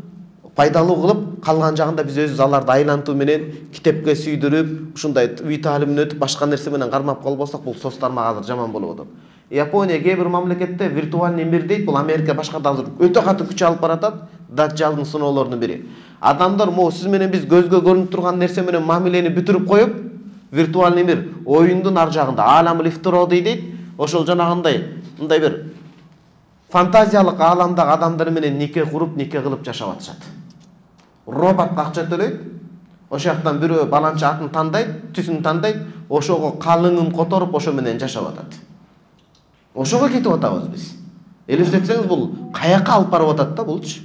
кылып калган жагында биз өзүбүз аларды айлантуу менен китепке сүйдүрүп, ушундай үй таалимине өтүп башка нерсе менен кармап калбасак, бул соц тармагы азыр жаман болуп атат. Япония кээ бир мамлекетте виртуальный мир дейт, бул Америка башкада азыр өтө катуу күч алып баратат. Даджалдын сыноолорунун бири. Адамдар могу сиз менен биз көзгө көрүнүп турган нерсе менен мамилени бүтүрүп коюп, виртуальный мир оюндун ар жагында аламыл ифтироди дейт. Ошол жанагындай мындай бир фантазиялык ааламдагы адамдар менен нике куруп, нике кылып жашап атышат. Робот акча төлөйт. Ошол жактан бирөө баланча атын тандайт, түсүн тандайт, ошого калыңын которуп, ошо менен жашап атат. Ошого кетип атабыз биз. Элестетсеңиз, бул каяка алып барып атат да булчу.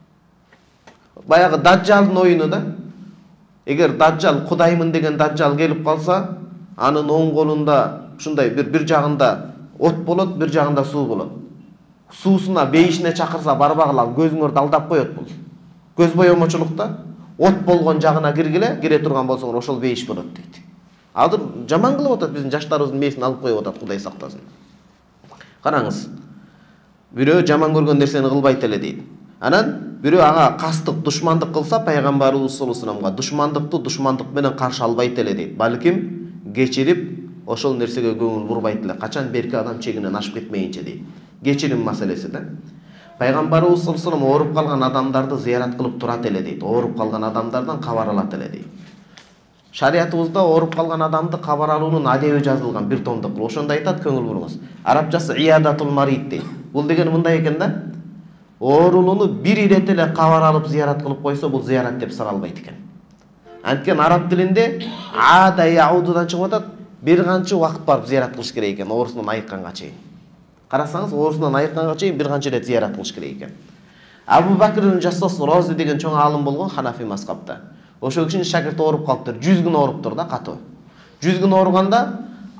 Баягы даджалдын оюну да. Эгер даджал кудаймын деген даджал келип калса, анын оң колунда ушундай бир жагында от болот, бир жагында суу болот. Суусуна бейишине чакырса барбагыла, көзүңөрдү алдап коет бул. Көз боемочулукта от болгон жагына киргиле, кире турган болсоңор ошол бейиш болот дейт. Азыр жаман кылып атат, биздин жаштарыбыздын мээсин алып коюп атат, Кудай сактасын. Караңыз. Бирөө жаман көргөн нерсени кылбайт эле дейт. Анан бирөө ага кастык, душмандык кылса, пайгамбарыбыз саллаллаху алейхи вассаламга душмандыкты душмандык менен каршы албайт эле дейт. Балким кечирип, ошол нерсеге көңүл бурбайт эле. Качан берки адам чегинен ашып кетмейинче дейт. Кечирим маселеси да. Пайгамбарыбыз саллаллаху алейхи вассалам ооруп калган адамдарды зыярат кылып турат эле дейт. Ооруп калган адамдардан кабар алат эле дейт. Шариятыбызда ооруп калган адамды кабар алуунун адеби жазылган бир томдук. Ошондо айтат, көңүл буруңуз. Арабчасы иядатул марид дейт. Бул деген мындай экен да. Оорулууну бир ирет эле кабар алып зыярат кылып койсо, бул зыярат деп саналбайт экен. Анткени араб тилинде ада яудудан чыгып атат, бир канча убакыт барып зыярат кылыш керек экен, оорусунан айыкканга чейин. Карасаңыз, оорусунан айыкканга чейин бир канча рет зыярат кылыш керек экен. Абу Бакр Жассос Рози деген чоң алым болгон Ханафи мазхабта. Ошол кишинин шакирти ооруп калыптыр, 100 күн ооруптур да, катуу. 100 күн ооруганда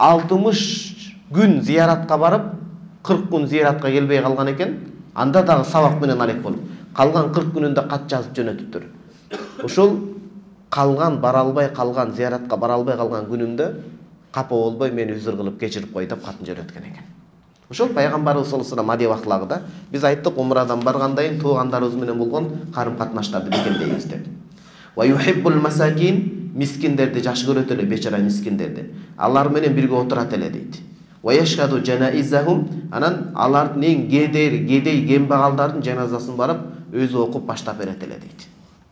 60 күн зыяратка барып, 40 күн зыяратка келбей калган экен. Анда дагы сабак менен алек болуп, калган 40 күнүндө кат жазып жөнөтүптүр. Ошол калган бара албай калган зыяратка бара албай калган күнүмдө капа болбой мени үзүр кылып кечирип кой деп катын жөнөткөн экен. Ошол пайгамбарыбыз саллаллаху алейхи вассалам адеп ахлагыда биз айттык, умрадан баргандайын туугандарыбыз менен болгон карым катнаштарды бекемдейбиз деп. Ва юхиббул масакин, мискиндерди жакшы көрөт эле, бечара мискиндерди. Алар менен бирге отурат эле дейт. Ва яшхаду жанаизахум, анан алардын эң кедей кембагалдардын жаназасын барып өзү окуп баштап берет эле дейт.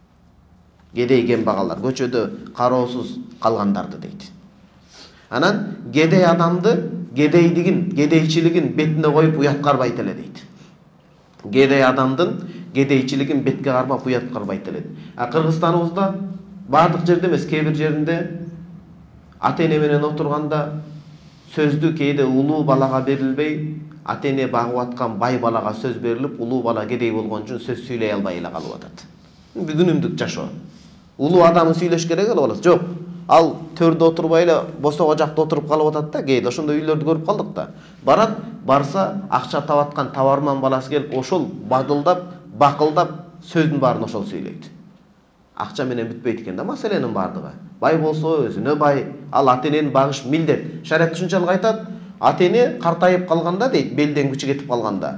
Кедей кембагалдар, көчөдө кароосуз калгандарды дейт. Анан кедей адамды кедейчилигин бетине коюп уят карбайт эле дейт. Кедей адамдын кедейчилигин бетке кармап уят карбайт эле. Кыргызстаныбызда бардык жерде эмес, кээ бир жеринде ата-эне менен отурганда сөздү кээде улуу балага берилбей, ата-эне багып аткан бай балага сөз берилип, улуу бала кедей болгон үчүн сөз сүйлөй албай эле калып атат. Күнүмдүк жашоо. Улуу адам сүйлөш керек эле болот. Жок, ал төрдө отурбай эле босого жакта отуруп калып атат да, кээде ошондой үйлөрдү көрүп калдык да. Барса акча табаткан товарман баласы келип, ошол бадылдап, бакылдап сөздүн баарын ошол сүйлөйт. Акча менен бүтпөйт экен да маселенин бардыгы. Бай болсо өзүнө бай, ал ата-энени багыш милдет. Шариат ушунчалык айтат, ата-эне картайып калганда дейт, белден күчү кетип калганда.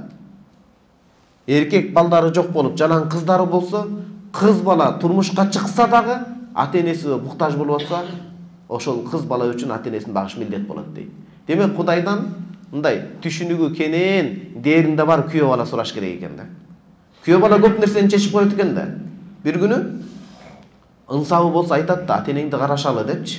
Эркек балдары жок болуп, жалаң кыздары болсо, кыз бала турмушка чыкса дагы, ата-энеси муктаж болуп атса, ошол кыз бала үчүн ата-энесин багыш милдет болот дейт. Демек Кудайдан мындай түшүнүгү кенен дээринде бар күйөө бала сураш керек экен да. Күйөө бала көп нерсени чечип коет экен да. Бир күнү ынсабы болсо айтат да, ата-энеңди карашалы депчи.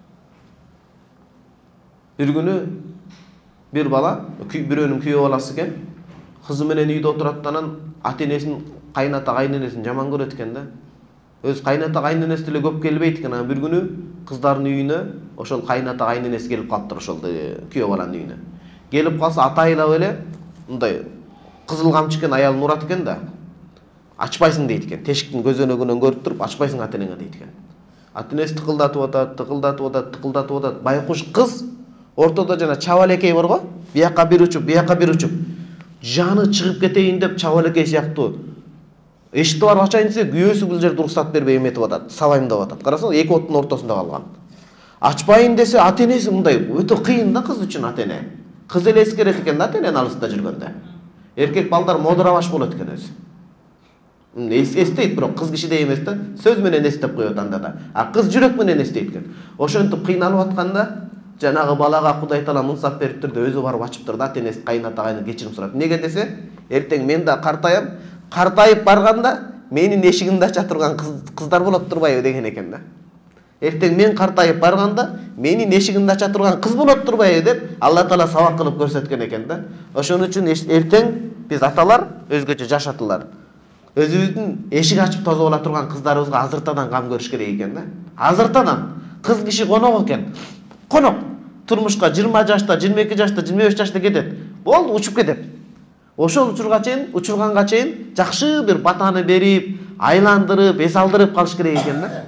Бир күнү бир бала, бирөөнүн күйөө баласы экен, кызы менен үйдө отурат, анан ата-энесин, кайната кайненесин жаман көрөт экен да. Өз кайната кайненеси деле көп келбейт экен. Анан бир күнү кыздардын үйүнө ошол кайната кайненеси келип калыптыр, ошол күйөө баланын үйүнө. Келип калса атайылап эле мындай кызыл камчы экен, аялын урат экен да. Ачпайсың дейт экен. Тешиктин көзөнөгүнөн көрүп туруп, ачпайсың ата-энеңе дейт экен. Ата-энеси тыкылдатып атат. Байкуш кыз ортодо жана чабалекей бар го, бияка бир учуп, бияка бир учуп. Жаны чыгып кетейин деп чабалекей сыяктуу эшикти барып ачайын десе, күйөөсү бул жерде уруксат бербей эметип атат, сабайм деп атат. Карасаң, эки оттун ортосунда калган. Ачпайын десе, ата-энеси мындай өтө кыйын да кыз үчүн ата-эне. Кыз эле эскерет экен да ата-эненин алысында жүргөндө. Эркек балдар модурабаш болот экен өзү. Эстейт, бирок кыз кишидей эмес да, сөз менен эстеп коет анда да. А кыз жүрөк менен эстейт экен. Ошентип кыйналып атканда жанагы балага Кудай Таала мынсап бериптир да, өзү барып ачыптыр да, ата-энеси кайната кайны кечирим сурап. Неге десе, эртең мен да картаям, картайып барганда менин эшигимди ача турган кыздар болот турбайбы деген экен да. Эртең мен картайып барганда менин эшигимди ача турган кыз болот турбайбы деп Алла Таала сабак кылып көрсөткөн экен да. Ошон үчүн эртең биз аталар өзгөчө жашатылар. Өзүбүздүн эшик ачып тозоп ала турган кыздарыбызга азыртадан кам көрүш керек экен да. Азыртадан. Кыз киши конок экен. Конок. Турмушка 20 жашта, 22 жашта, 25 жашта кетет. Болду, учуп кетет. Ошол учурганга чейин жакшы бир батаны берип, айландырып, эс алдырып калыш керек экен да.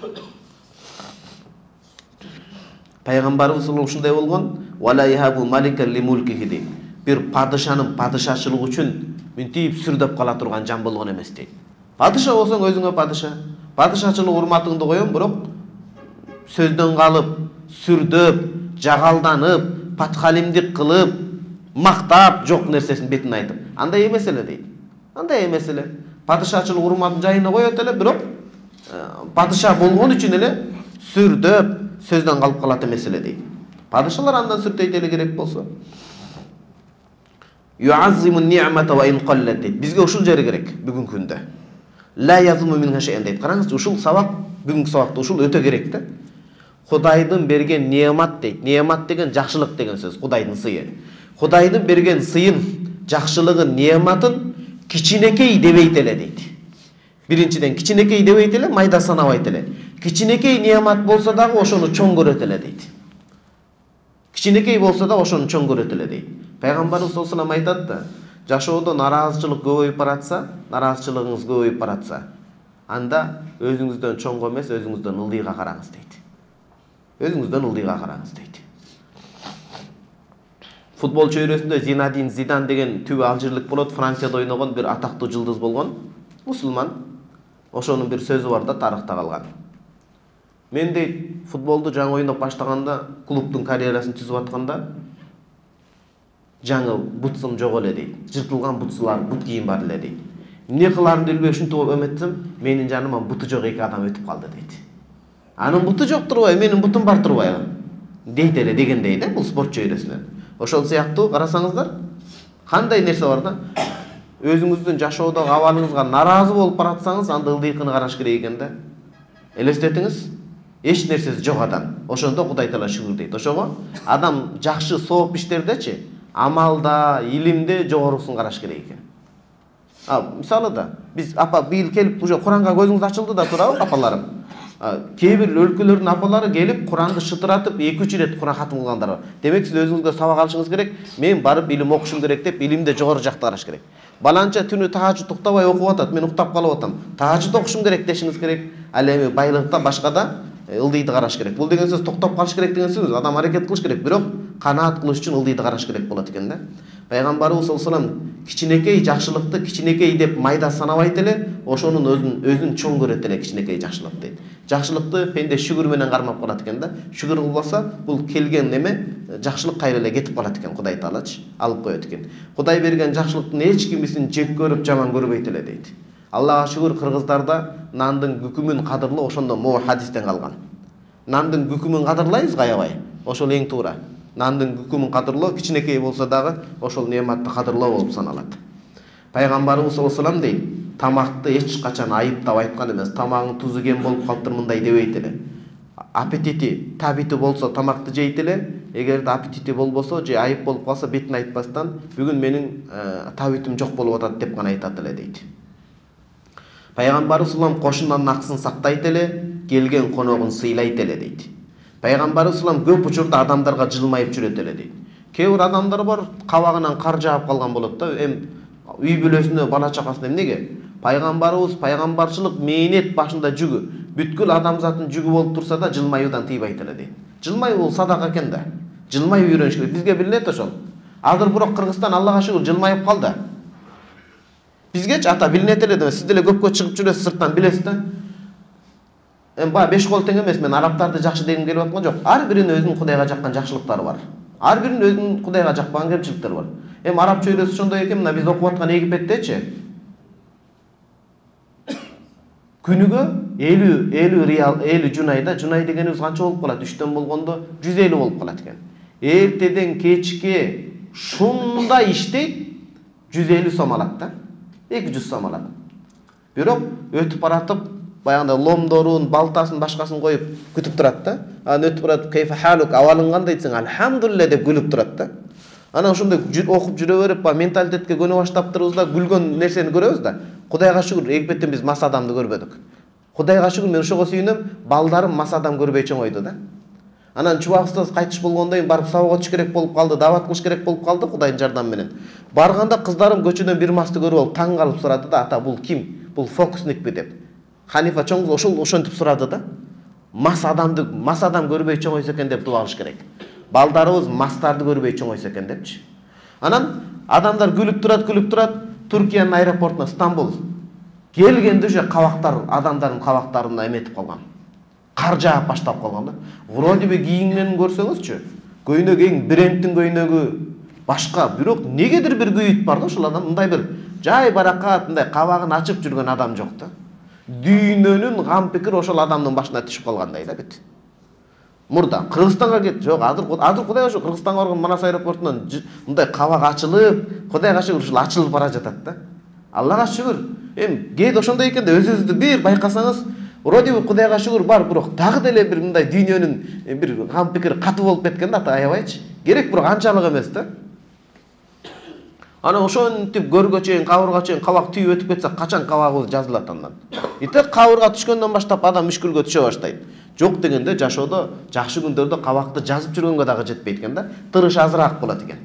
Пайгамбарыбыз ушундай болгон, "Вала яхабу маликан лимулкихи" дейт. Бир падышанын падышачылыгы үчүн мынтип сүрдөп кала турган жан болгон эмес дейт. Падыша болсоң өзүңө падыша. Падышачылык урматыңды коём, бирок сөздөн калып, сүрдөп, жагалданып, патхалимдик кылып, мактап, жок нерсесин бетин айтып. Андай эмес эле дейт. Андай эмес эле. Падышачылык урматын жайына коет эле, бирок падыша болгон үчүн эле сүрдөп, сөздөн калып калат эмес эле дейт. Падышалар андан сүртөйт эле керек болсо. Юаззиму ни'мата ва ин қаллат дейт. Бизге ушул жери керек бүгүнкү күндө. Ла язму минха шайъан дейт. Караңыз, ушул сабак, бүгүнкү сабакта ушул өтө керек да. Кудайдын берген неамат дейт. Неамат деген жакшылык деген сөз, Кудайдын сыйы. Кудайдын берген сыйын, жакшылыгын, неаматын кичинекей дебейт эле дейт. Биринчиден кичинекей дебейт эле, майда санабайт эле. Кичинекей неамат болсо дагы ошону чоң көрөт эле дейт. Кичинекей болсо да ошону чоң көрөт эле дейт. Пайгамбарыбыз саллаллаху алейхи айтат да, жашоодо нараазычылык көбөйүп баратса, нараазычылыгыңыз көбөйүп баратса, анда өзүңүздөн чоңго эмес, өзүңүздөн ылдыйга караңыз дейт. Өзүңүздөн ылдыйга караңыз дейт. Футбол чөйрөсүндө Зинадин Зидан деген түбү алжирлик болот, Францияда ойногон бир атактуу жылдыз болгон, мусулман. Ошонун бир сөзү бар да, тарыхта калган. Мен дейт, футболду жаңы ойноп баштаганда, клубдун карьерасын түзүп атканда, жаңы бутсум жок эле дейт. Жыртылган бутсулар, бут кийим бар эле дейт. Эмне кыларымды билбей ушинтип эметсем, менин жаныма буту жок эки адам өтүп калды дейт. Анын буту жок турбайбы, менин бутум бар турбайбы? Дейт эле дегендей да, бул спорт чөйрөсүнөн. Ошол сыяктуу карасаңыздар, кандай нерсе бар да? Өзүңүздүн жашоодогу абалыңызга наразы болуп баратсаңыз, анда ылдыйкыны караш керек экен да. Элестетиңиз, эч нерсеси жок адам. Ошондо Кудай Таала шүгүр дейт. Ошого адам жакшы сооп иштердечи, амалда, илимде жогорусун караш керек экен. Мисалы да, биз апа бийил келип уже Куранга көзүңүз ачылды да турабы, апаларым. Кээ бир өлкөлөрдүн апалары келип Куранды шытыратып 2-3 ирет Куран хатым кылгандар бар. Демек сиз өзүңүзгө сабак алышыңыз керек. Мен барып илим окушум керек деп, илимде жогору жакта караш керек. Баланча түнү тахажжуд уктабай окуп атат, мен уктап калып атам. Тахажжуд окушум керек дешиңиз керек. Ал эми байлыкта башкада ылдыйды караш керек. Бул деген сөз токтоп калыш керек деген сөз. Адам аракет кылыш керек, бирок канаат кылыш үчүн ылдыйды караш керек болот экен да. Пайгамбарыбыз саллаллаху алейхи вассалам кичинекей жакшылыкты кичинекей деп майда санабайт эле, ошонун өзүн чоң көрөт эле кичинекей жакшылык дейт. Жакшылыкты пенде шүгүр менен кармап калат экен да. Шүгүр кылбаса, бул келген неме жакшылык кайра эле кетип калат экен, Кудай Таалачы алып коет экен. Кудай берген жакшылыктын эч кимисин жек көрүп, жаман көрбөйт эле дейт. Аллага шүгүр, кыргыздарда нандын күкүмүн кадырлоо ошондо могу хадистен калган. Нандын күкүмүн кадырлайбыз аябай. Ошол эң туура. нандын күкүмүн кадырлоо кичинекей болсо дагы ошол неаматты кадырлоо болуп саналат. Пайгамбарыбыз саллаллаху алейхи дейт, тамакты эч качан айыптап айткан эмес. Тамагың тузу кем болуп калыптыр мындай дебейт эле. Аппетити, табити болсо тамакты жейт эле, эгерде аппетити болбосо же айып болуп калса бетин айтпастан бүгүн менин табитим жок болуп атат деп гана айтат эле дейт. Пайгамбарыбыз саллаллаху кошунанын аксын сактайт эле, келген коногун сыйлайт эле дейт. Пайгамбарыбыз саллаллаху көп учурда адамдарга жылмайып жүрөт эле дейт. Кээ бир адамдар бар, кабагынан кар жаап калган болот да, үй бүлөсүнө, бала чакасына эмнеге? Пайгамбарыбыз пайгамбарчылык мээнет башында жүгү, бүткүл адамзаттын жүгү болуп турса да жылмаюудан тийбейт эле дейт. Жылмайуу бул садака экен да. Жылмайып үйрөнүш керек. Бизге билинет ошол. Азыр бирок Кыргызстан Аллага шүгүр жылмайып калды. Бизгечи ата билинет эле да, сиз деле көпкө чыгып жүрөсүз, сырттан билесиз да. Баа беш кол тең эмес, мен арабтарды жакшы дегим келип аткан жок. Ар биринин өзүнүн Кудайга жаккан жакшылыктары бар. Ар биринин өзүнүн Кудайга жакпаган кемчиликтери бар. Арабча өйлөсү ошондой экен, мына биз окуп аткан Египеттечи күнүгө 50 реал, 50 жунайда, жунай дегенибиз канча болуп калат? 3төн болгондо 150 болуп калат экен. Эртеден кечке шундай иштейт, 150 сом алат да. 200 сом алат. Бирок өтүп баратып, баягында ломдорун, балтасын, башкасын коюп күтүп турат да. Анан өтүп баратып, "Кейфа халук?" Абалың кандай десең, "Алхамдулилля" деп күлүп турат да. Анан ошондой окуп жүрө берип, менталитетке көнө баштаптырбыз да, күлгөн нерсени көрөбүз да. Кудайга шүгүр, Египеттен биз мас адамды көрбөдүк. Кудайга шүгүр, мен ошого сүйүнөм, балдарым мас адам көрбөй чоңойду да. Анан чубак устаз кайтыш болгондон кийин барып сабак өтүш керек болуп калды, дават кылыш керек болуп калды Кудайдын жардамы менен. Барганда кыздарым көчөдөн бир масты көрүп алып таң калып сурады да, "Ата, бул ким? Бул фокусникпи?" деп. Ханифа чоң ошентип сурады да. Мас адам көрбөй чоңойсо экен деп дуа кылыш керек. Балдарыбыз мастарды көрбөй чоңойсо экен депчи. Анан адамдар күлүп турат, Туркиянын аэропортуна, Стамбул. Келгенде уже кабактар, адамдардын кабактарына эметип калган. Кар жаап баштап калган да. Вроде би кийимдерин көрсөңүзчү, көйнөгү брендтин көйнөгү башка, бирок негедир бир күйүт бар да ошол адам, мындай бир жай баракат, мындай кабагын ачып жүргөн адам жок да. Дүйнөнүн гам пикир ошол адамдын башына түшүп калгандай да бит. Мурда Кыргызстанга кет, жок, азыр Кудайга шүгүр Кыргызстанга барган Манас аэропортунан мындай кабак ачылып, Кудайга шүгүр ушул ачылып бара жатат да. Аллага шүгүр. Кээде ошондой экен да, өзүңүздү бир байкасаңыз, вроде би Кудайга шүгүр бар, бирок дагы деле бир мындай дүйнөнүн бир гам пикир катуу болуп кеткен да, аябайчы. Керек, бирок анчалык эмес да. Ана ошентип көргө чейин, кабырга чейин кабак түйүп өтүп кетсе, качан кабагыбыз жазылат андан? Кабырга түшкөндөн баштап адам мүшкүлгө түшө баштайт. Жок дегенде жашоодо, жакшы күндөрдө кабакты жазып жүргөнгө дагы жетпейт экен да. Тырыш азыраак болот экен.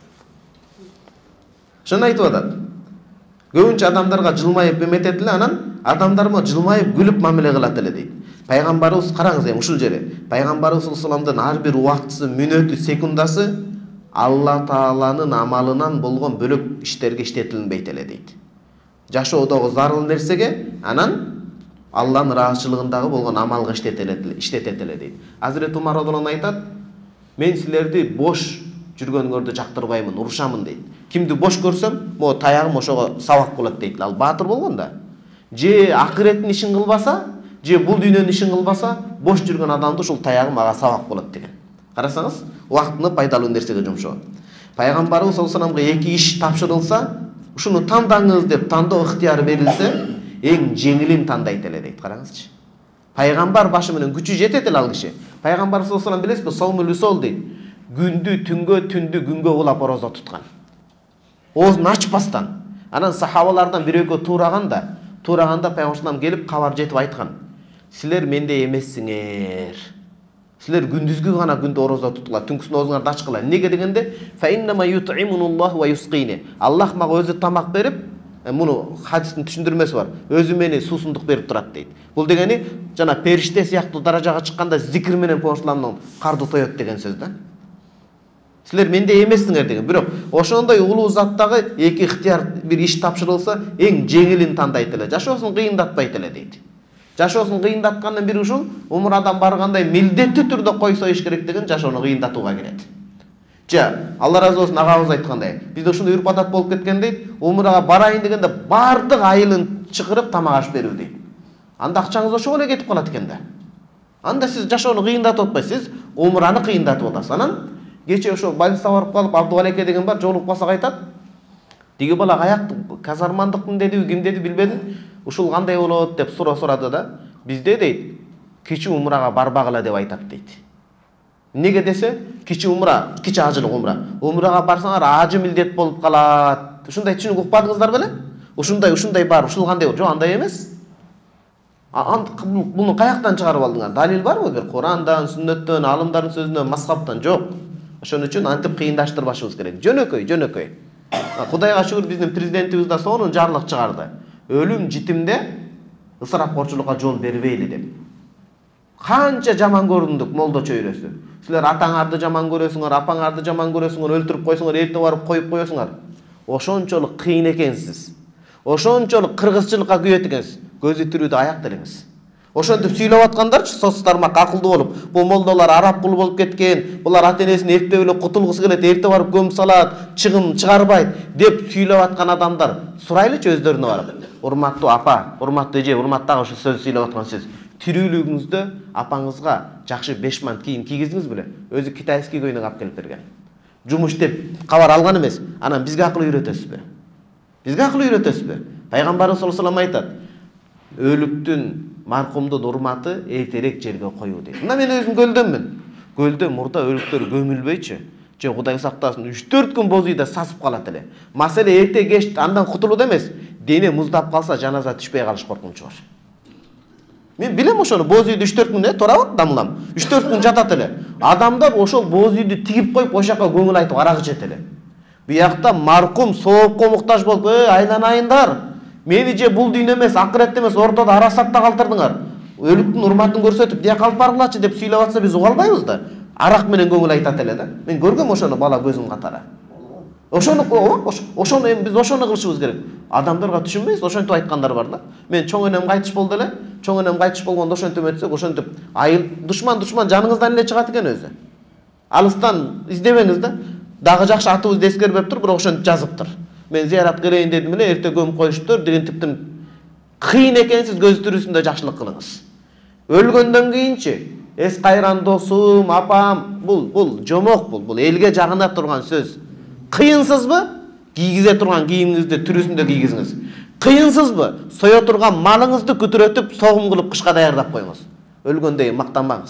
Ошону айтып атат. Көбүнчө адамдарга жылмайып эметет эле, анан адамдарга жылмайып күлүп мамиле кылат эле дейт. Пайгамбарыбыз караңыз, ушул жери. Пайгамбарыбыз саллаллаху алейхи вассаламдын ар бир убактысы, мүнөтү, секундасы Алла Тааланын амалынан болгон бөлөк иштерге иштетилинбейт эле дейт. Жашоодогу зарыл нерсеге, анан Алланын ыраазычылыгындагы болгон амалга иштетет эле дейт. Азирет Умар радhiyallahu айтат, "Мен силерди бош жүргөнгөрдү жактырбаймын, урушамын" дейт. Кимди бош көрсөм, могу таягым ошого сабак болот дейт. Ал баатыр болгон да. Же акыреттин ишин кылбаса, же бул дүйнөнүн ишин кылбаса, бош жүргөн адамды ушул таягым ага сабак болот деген. Карасаңыз, убактыны пайдалуу нерсеге жумшоо. Пайгамбарыбыз саллаллаху алейхи вассаламга 2 иш тапшырылса, ушуну тандаңыз деп тандоо ыктыяры берилсе, эң жеңилин тандайт эле дейт. Караңызчы. Пайгамбар башы менен күчү жетет эле ал киши. Пайгамбар саллаллаху алейхи вассалам билесизби, саумул усол дейт. Күндү түнгө, түндү күнгө улап орозо туткан. Оозун ачпастан. Анан сахабалардан бирөөгө тураганда Пайгамбар келип кабар жетип айткан. Силер мендей эмессиңер. Силер күндүзгү гана күндө орозо тутула, түнкүсүн оозуңарды ачкыла. Неге дегенде, фа иннама ют'имунуллаху ва юсқини. Аллах мага өзү тамак берип, муну хадистин түшүндүрмөсү бар. Өзү мени суусундук берип турат дейт. Бул дегени жана периште сыяктуу даражага чыкканда зикир менен Пайгамбарымдын карды тоет деген сөз да. Силер мендей эмессиңер деген. Бирок ошондой улуу заттагы 2 ыктыяр бир иш тапшырылса, эң жеңилин тандайт эле. Жашоосун кыйындатпайт эле дейт. Жашоосун кыйындаткандын бири ушул, умрадан баргандай милдеттүү түрдө койсо иш керек деген жашоону кыйындатууга келет. Алла разы болсун, агабыз айткандай, бизде ушундай үрп адат болуп кеткен дейт, умрага барайын дегенде бардык айылын чыгырып тамак аш берүү дейт. Анда акчаңыз ошого эле кетип калат экен да. Анда сиз жашоону кыйындатып атпайсыз, сиз умраны кыйындатып атасыз. Анан Кече ошо больницага барып калып, Абдубалеке деген бар, жолугуп калсак айтат. Тиги бала каяк казармандыкмын деди, ким деди билбедим. Ушул кандай болот деп сурады да. Бизде дейт, кичи умрага барбагыла деп айтат дейт. Неге десе, кичи умра, кичи ажылык умра. Умрага барсаңар ажы милдет болуп калат. Ушундай түшүнүк укпадыңыздар беле? Ушундай бар, ушул кандай? Жок, андай эмес. Буну каяктан чыгарып алдыңар? Далил барбы? Бир Курандан, сүннөттөн, алымдардын сөзүнөн, мазхабтан? Жок. Ошон үчүн антип кыйындаштырбашыбыз керек. Жөнөкөй. Кудайга шүгүр биздин президентибиз да сонун жарлык чыгарды. Өлүм житимде ысырапкорчулукка жол бербейли деп. Канча жаман көрүндүк молдо чөйрөсү. Силер атаңарды жаман көрөсүңөр, апаңарды жаман көрөсүңөр, өлтүрүп койсоңор, эрте барып коюп коесуңар. Ошончолук кыйын экенсиз. Ошончолук кыргызчылыкка күйөт экенсиз. Көзү тирүүдө аякталыңыз. Ошентип сүйлөп аткандарчы соц тармак акылдуу болуп, бул молдолор араб кул болуп кеткен, булар ата-энесин эрте эле кутулгусу келет, эрте барып көмүп салат, чыгым чыгарбайт деп сүйлөп аткан адамдар сурайлычы өздөрүнө барып. Урматтуу апа, урматтуу эже, урматтагы ушу сөз сүйлөп аткан сиз тирүүлүгүңүздө апаңызга жакшы 5 мант кийим кийгиздиңиз беле? Өзү китайский көйнөк алып келип берген. Жумуш деп кабар алган эмес. Анан бизге акыл үйрөтөсүзбү? Пайгамбарыбыз саллаллаху алейхи айтат: өлүктүн, маркумдун урматы эртерээк жерге коюу дейт. Мына мен өзүм көлдөнмүн. Көлдө мурда өлүктөр көмүлбөйчү. Же Кудай сактасын 3-4 күн боз үйдө сасып калат эле. Маселе эрте кеч андан кутулуу эмес. Дене муздап калса жаназа түшпөй калыш коркунучу бар. Мен билем ошону, боз үйдө 3-4 күн турабат дамлам. 3-4 күн жатат эле. Адамдар ошол боз үйдү тигип коюп, ошол жака көңүл айтып арак ичет эле. Буякта маркум соопко муктаж болуп, айланайындар. Мени же бул дүйнө эмес, акыретте эмес, ортодо арасатта калтырдыңар. Өлүктүн урматын көрсөтүп, дия калып баргылачы деп сүйлөп атса биз уга албайбыз да. Арак менен көңүл айтат эле да. Мен көргөм ошону бала көзүм катара. Ошону эми биз ошону кылышыбыз керек. Адамдарга түшүнбөйсүз, ошентип айткандар бар да. Мен чоң энем кайтыш болду эле. Чоң энем кайтыш болгондо ошентип өтсөк, ошентип айыл душман жаныңыздан эле чыгат экен өзү. Алыстан издебеңиз да. Дагы жакшы атыбызды эскербеп тур, бирок ошентип жазыптыр. Мен зиярат келейин дедим эле, эрте көмүп коюштур деген типтин кыйын экенсиз, көз тирүүсүндө жакшылык кылыңыз. Өлгөндөн кийинчи эс кайран досум, апам, бул жомок, бул элге жагына турган сөз. Кыйынсызбы? Кийгизе турган кийимиңизди тирүүсүндө кийгизиңиз. Кыйынсызбы? Сое турган малыңызды күтүрөтүп, согум кылып кышка даярдап коюңуз. Өлгөндө мактанбаңыз.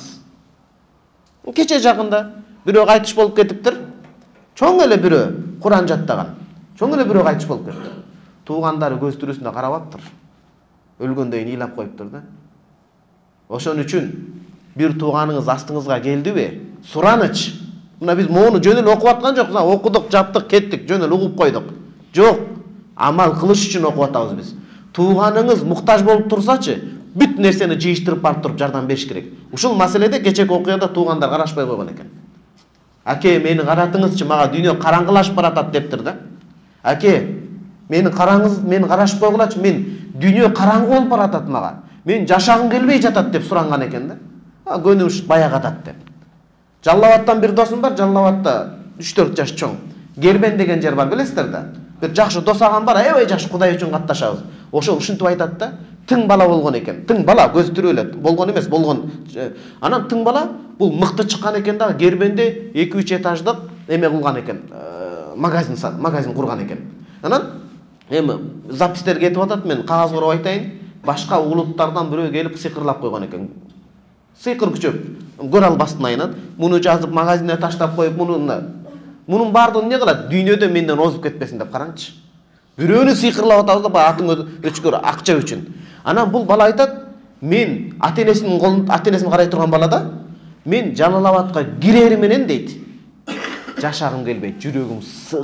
Кече жакында бирөө кайтыш болуп кетиптир. Чоң эле бирөө Куран жаттаган. Чоң эле бирөө кайтыш болуп кетти. Туугандары көз тирүүсүндө карабаптыр. Өлгөндө ыйлап коюптур да. Ошон үчүн бир тууганыңыз астыңызга келдиби? Суранычы. Мына биз моуну жөн эле окуп аткан жокпуз. Окудук, жаптык, кеттик, жөн эле угуп койдук. Жок. Амал кылыш үчүн окуп атабыз биз. Тууганыңыз муктаж болуп турсачы, бүт нерсени жыйыштырып барып туруп жардам бериш керек. Ушул маселеде кечеки окуяда туугандар карашпай койгон экен. Аке, мени каратыңызчы, мага дүйнө караңгылашып баратат дептир да. Аке, мени карашып койгулачы, мен дүйнө караңгы болуп баратат мага. Мен жашагым келбей жатат деп суранган экен да. Көнүш баягы атат деп. Жалал Абадтан бир досум бар, Жалал Абадта 3-4 жаш чоң. Гербен деген жер бар, билесиздер да. Бир жакшы дос агам бар, аябай жакшы, Кудай үчүн катташабыз. Ошол ушинтип айтат да, тың бала болгон экен. Тың бала көз тирүү эле, болгон эмес, болгон. Анан тың бала бул мыкты чыккан экен да, Гербенде 2-3 этаждык эме кылган экен. Магазин курган экен. Анан эми запистер кетип атат, мен кагаз короп айтайын. Башка улуттардан бирөө келип сыйкырлап койгон экен. Сыйкыр күчөп, көр албастын айнат. Муну жазып магазинге таштап коюп, мунун бардыгын не кылат? Дүйнөдө менден озуп кетпесин деп караңчы. Бирөөнү сыйкырлап атабыз да, атың өчкөр акча үчүн. Анан бул бала айтат, мен ата-энесин карай турган балада, мен Жалал Абадка кирери менен дейт. Жашагым келбейт, жүрөгүм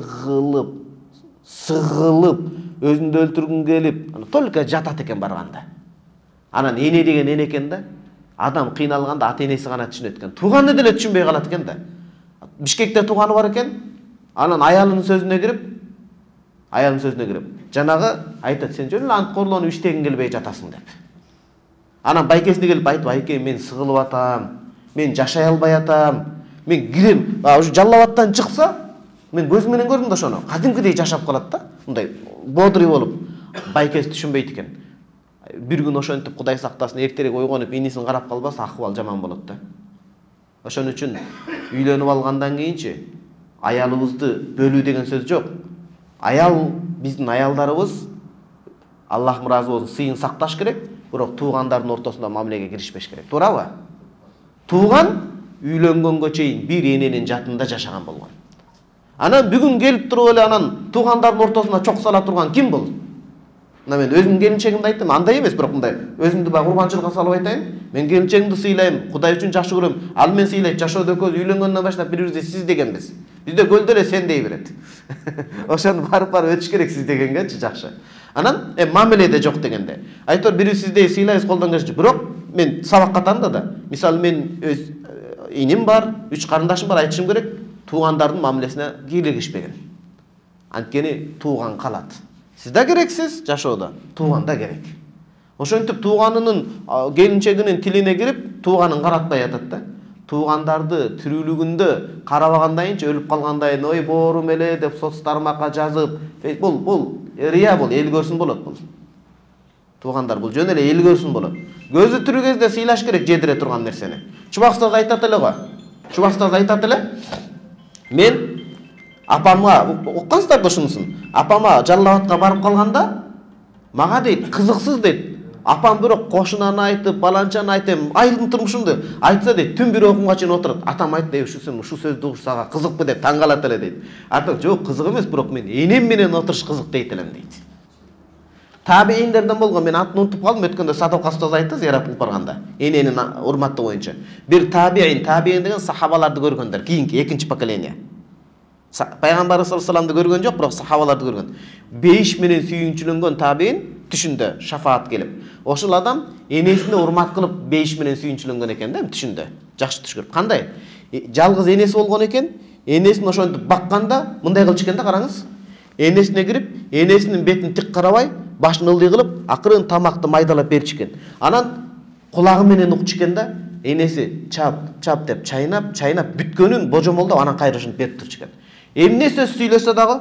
сыгылып, өзүндү өлтүргүм келип, только жатат экен барганда. Анан эне деген эне экен да. Адам кыйналганда ата-энеси гана түшүнөт экен. Тууганы деле түшүнбөй калат экен да. Бишкекте тууганы бар экен. Анан аялынын сөзүнө кирип, жанагы айтат, сен жөн эле анткорлонуп иштегиң келбей жатасың деп. Анан байкесине келип айтып, байке, мен сыгылып атам, мен жашай албай атам, мен кирем. Ушу Жалал Абадтан чыкса, мен көзүм менен көрдүм да ошону. Кадимкидей жашап калат да, мындай бодрый болуп. Байкеси түшүнбөйт экен. Бир күн ошентип Кудай сактасын, эртерээк ойгонуп, инисин карап калбаса, акыбал жаман болот да. Ошон үчүн үйлөнүп алгандан кийинчи аялыбызды бөлүү деген сөз жок. Аял, биздин аялдарыбыз Аллах ыраазы болсун, сыйын сакташ керек, бирок туугандардын ортосунда мамилеге киришпеш керек. Туурабы? Тууган үйлөнгөнгө чейин бир эненин жатында жашаган болгон. Анан бүгүн келип туруп эле анан туугандардын ортосуна чок сала турган ким бул? Мына мен өзүмдүн келинчегимди айттым, андай эмес, бирок мындай өзүмдү баягы курбанчылыкка салып айтайын. Мен келинчегимди сыйлайм, Кудай үчүн жакшы көрөм. Ал мен сыйлайт, жашоодо экөөбүз үйлөнгөндөн баштап бири-бирибизди сиз дегенбиз. Бизде көлдө эле сен дей берет. Ошону барып өтүш керек сиз дегенгечи жакшы. Анан мамиледе жок дегенде. Айтор бири сиздей сыйлайбыз, колдон келиши. Бирок мен сабак катарында да, мисалы мен өз иним бар, 3 карындашым бар, айтышым керек, туугандардын мамилесине кийлигишпеген. Анткени тууган калат. Сиз да керексиз жашоодо, тууган да керек. Ошентип тууганынын келинчегинин тилине кирип, тууганын каратпай атат да. Туугандарды тирүүлүгүндө карабагандайынча өлүп калгандайын, ой боорум эле деп соц тармакка жазып, бул рия, бул эл көрсүн болот бул. Туугандар бул жөн эле эл көрсүн болот. Көзү тирүү кезде сыйлаш керек жедире турган нерсени. Чубак устаз айтат эле го. Чубак устаз айтат эле. Мен апамга уккансыздар да ушунусун. Апама Жалал-Абадка барып калганда мага дейт, кызыксыз дейт. Апам бирок кошунаны айтып, баланчаны айтып, айылдын турмушунду айтса дейт, түн бир окумга чейин отурат. Атам айтты, ушу сөздү угуш сага кызыкпы деп таң калат эле дейт. Атам жок, кызык эмес, бирок мен энем менен отуруш кызык дейт элем дейт. Табииндерден болгон, мен атын унутуп калдым, өткөндө Садок устаз айтты зыярат кылып барганда, эненин урматы боюнча. Бир табиин деген сахабаларды көргөндөр, кийинки экинчи поколение. Пайгамбар саллаллаху алейхи вассаламды көргөн жок, бирок сахабаларды көргөн. Бейиш менен сүйүнчүлөнгөн табиин түшүндө шафаат келип. Ошол адам энесине урмат кылып бейиш менен сүйүнчүлөнгөн экен да, түшүндө. Жакшы түш көрүп. Кандай? Жалгыз энеси болгон экен, энесин ошентип бакканда мындай кылчу экен да, караңыз. Энесине кирип, энесинин бетин тик карабай, башын ылдый кылып, акырын тамакты майдалап берчү экен. Анан кулагы менен укчу экен да, энеси чап деп чайнап бүткөнүн божомолдоп анан кайра ушинтип берип турчу экен. Эмне сөз сүйлөсө дагы,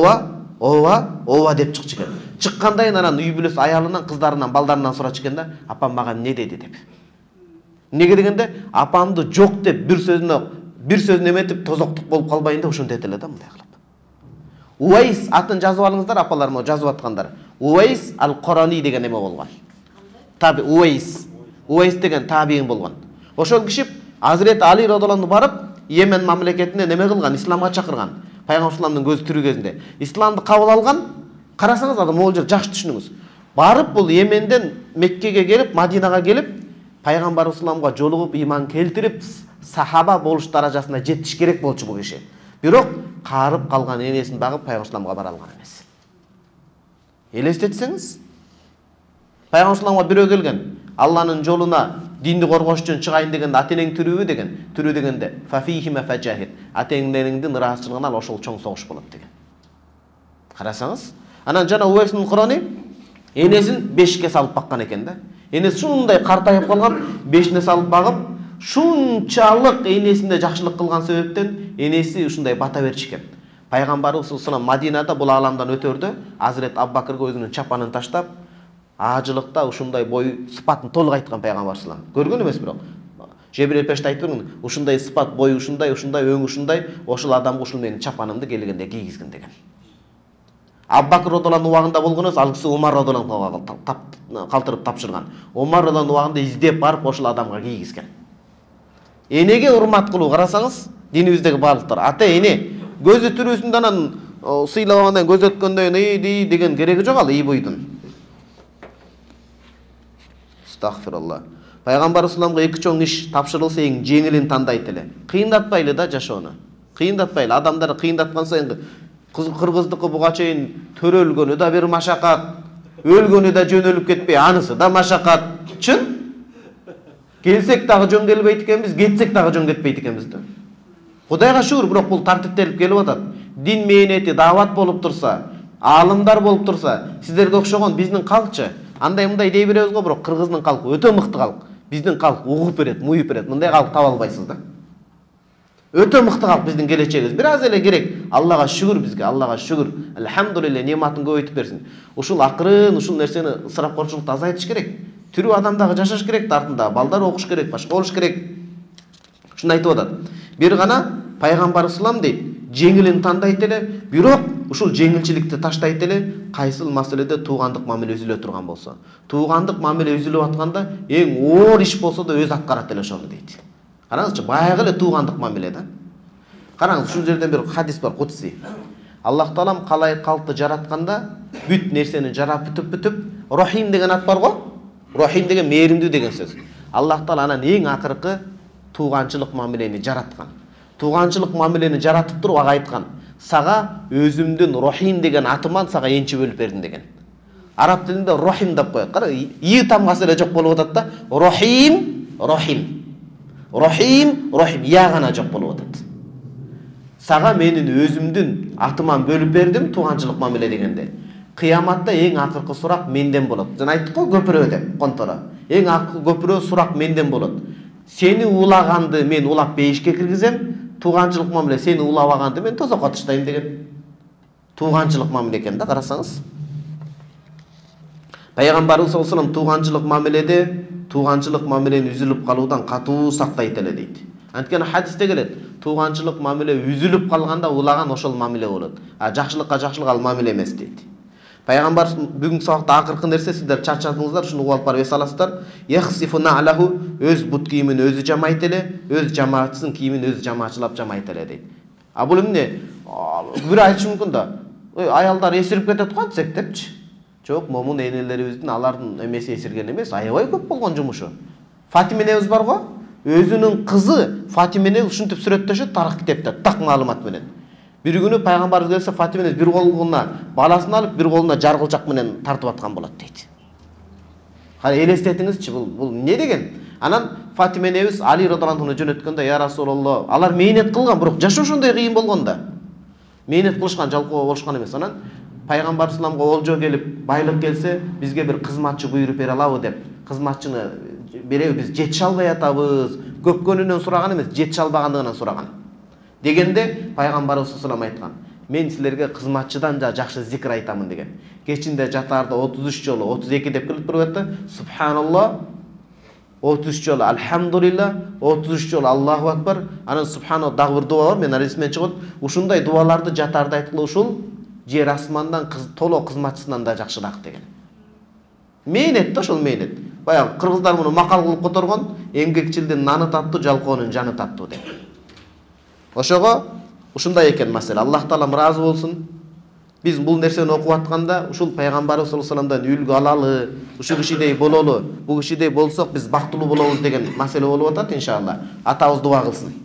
ооба деп чыкчу экен. Чыккандайын анан үй бүлөсү аялынан, кыздарынан, балдарынан сурачу экен да, апам мага эмне деди деп. Эмнеге дегенде, апамды жок деп бир сөзүн эметип тозоктук болуп калбайын деп ушинтет эле да, мындай кылып. Увайс атын жазып алыңыздар, апаларым жазып аткандар. Увайс ал-Корани деген эме болгон. Таби Увайс деген табиин болгон. Ошол киши Азирет Али радhiyallahu барып, Йемен мамлекетине неме кылган, исламга чакырган. Пайгамбар салламдын көзү тирүү кезинде исламды кабыл алган. Карасаңыз адам ол жер жакшы түшүнүңүз. Барып бул Йеменден Меккеге келип, Мадинага келип, Пайгамбар салламга жолугуп, иман келтирип, сахаба болуш даражасына жетиш керек болчу бул киши. Бирок карып калган энесин багып Пайгамбар салламга бара алган эмес. Элестетсеңиз, Пайгамбар салламга бирөө келген, Алланын жолуна динди коргош үчүн чыгайын дегенде, атенең түрүүбү деген, түрүү дегенде фафихима фажахид, атеңдериңдин ыраазычылыгынан ошол чоң согуш болот деген. Карасаңыз, анан жана Увайстын Курани энесин бешикке салып баккан экен да. Энеси шундай картайып калган, бешине салып багып, шунчалык энесинде жакшылык кылган себептен энеси ушундай бата берчү экен. Пайгамбарыбыз саллаллаху алейхи Мадинада бул ааламдан өтөрдө, Азирет Абубакырга өзүнүн чапанын таштап, ажылыкта ушундай бой сыпатын толук айткан Пайгамбар саллаллаху алейхи көргөн эмес бирок. Жебирел пеште айтып берген, ушундай сыпат, бой ушундай, өң ушундай, ошол адамга ушул менин чапанымды келгенде кийгизгин деген. Абубакыр радhiyallahu убагында болгонос, ал киши Умар радhiyallahu калтырып тапшырган. Умар радhiyallahu убагында издеп барып ошол адамга кийгизген. Энеге урмат кылуу, карасаңыз, динибиздеги баалыктар. Ата эне көзү түрүүсүндө анан сыйлагандан көз өткөндөн ий деген кереги жок ал ий буйдун. Астагфирулла. Пайгамбар салламга эки чоң иш тапшырылса эң жеңилин тандайт эле. Кыйындатпайлы да жашоону. Кыйындатпайлы. Адамдар кыйындаткан сайын кыргыздыкы буга чейин төрөлгөнү да бир машакат, өлгөнү да жөнөлүп кетпей, анысы да машакат. Чын? Келсек дагы жөн келбейт экенбиз, кетсек дагы жөн кетпейт экенбиз да. Кудайга шүгүр, бирок бул тартиптелип келип атат. Дин мээнети даават болуп турса, аалымдар болуп турса, сиздерге окшогон биздин калкчы андай мындай дей беребиз го, бирок кыргыздын калкы өтө мыкты калк. Биздин калк угуп берет, муюп берет. Мындай калк таба албайсыз да. Өтө мыкты калк биздин келечегибиз. Бир аз эле керек. Аллага шүгүр бизге, Аллага шүгүр. Алхамдулилля, нематын көбөйтүп берсин. Ушул акырын, ушул нерсени ысырапкорчулукту азайтыш керек. Тирүү адам дагы жашаш керек, артында балдар окуш керек, башка болуш керек. Ушуну айтып атат. Бир гана пайгамбар ислам дейт, жеңилин тандайт эле, бирок ушул жеңилчиликти таштайт эле кайсыл маселеде туугандык мамиле үзүлө турган болсо. Туугандык мамиле үзүлүп атканда эң оор иш болсо да өз аткарат эле ошону дейт. Караңызчы, баягы эле туугандык мамиле да. Караңыз, ушул жерден бир хадис бар, кутси. Аллах Таалам калай калкты жаратканда бүт нерсени жарап бүтүп, Рахим деген ат бар го? Рахим деген мээримдүү деген сөз. Аллах Таала анан эң акыркы тууганчылык мамилени жараткан. Тууганчылык мамилени жаратып туруп ага айткан: "Сага өзүмдүн Рахим деген атыман сага энчи бөлүп бердим" деген. Араб тилинде Рахим деп коет. Кара, и тамгасы эле жок болуп атат да. Рахим, Рахим. Рахим, Рахим, я гана жок болуп атат. Сага менин өзүмдүн атыман бөлүп бердим тууганчылык мамиле дегенде. Кыяматта эң акыркы сурак менден болот. Жана айттык го көпүрө деп, контора. Эң акыркы көпүрө сурак менден болот. Сени улаганды мен улап бейишке киргизем, тууганчылык мамиле сени улабаганды мен тозокко таштайм деген. Тууганчылык мамиле экен да, карасаңыз. Пайгамбарыбыз саллаллаху алейхи вассалам тууганчылык мамилени үзүлүп калуудан катуу сактайт эле дейт. Анткени хадисте келет, тууганчылык мамиле үзүлүп калганда улаган ошол мамиле болот. А жакшылыкка жакшылык ал мамиле эмес дейт. Пайгамбар бүгүнкү сабакта акыркы нерсе, сиздер чарчадыңыздар, ушуну угуп алып барып эс аласыздар. Яхсифу нa'lahu, өз бут кийимин өзү жамайт эле, өз жамаатчысынын кийимин өзү жамаачылап жамайт эле дейт. А бул эмне? Бир айтышы мүмкүн да. Аялдар эсирип кетет го антсек депчи. Жок, момун энелерибиздин алардын эмеси эсирген эмес, аябай көп болгон жумушу. Фатима энебиз бар го? Өзүнүн кызы Фатима энеби ушинтип сүрөттөшөт тарых китепте, так маалымат менен. Bir günü Peygamberimiz gelse Fatime'nin bir koluna balasını alıp bir koluna jargılçak menen tartıp atkan bolat deydi. Hadi elestetiniz-çi bu ne degen? Anan Fatime enebis Ali radhiyallahu anh'ı jönötkөндө ya Rasulullah, alar meynet kılgan, biroq жашоо ошондой кыйын болгондо. Meynet кылышкан, жалкоо болушкан эмес. Анан Пайгамбар исламга олжо келип, байлык келсе, бизге бир кызматчы буйруп бере алабы деп, кызматчыны береби, биз жетише албай атабыз. Көпкөнүнөн сураган эмес, жетише албагандыгынан сураган. Дегенде Пайгамбарыбыз саллаллаху алейхи айткан: "Мен силерге кызматчыдан да жакшы зикр айтамын" деген. Кечинде жатарда 33 жолу, 32 деп келип туруп атты. Субханаллах 33 жолу, Алхамдулилlah 33 жолу, Аллаху акбар. Анан субханаллах дагы бир дуа бар, мен арисмен чыгат. Ушундай дуаларды жатарда айткылы ушул жер асмандан толо кызматчысынан да жакшыраак деген. Мейнет да ошол мейнет. Баягы кыргыздар муну макал кылып которгон, эмгекчилдин наны таттуу, жалкоонун жаны таттуу деп. Ошого ушундай экен маселе. Аллах Таалам разы болсун. Биз бул нерсени окуп атканда ушул Пайгамбарыбыз саллаллаху алейхи вассаламдан үлгү алалы, ушул кишидей бололу, бул кишидей болсок биз бактылуу болобуз деген маселе болуп атат иншалла. Атабыз дуа кылсын.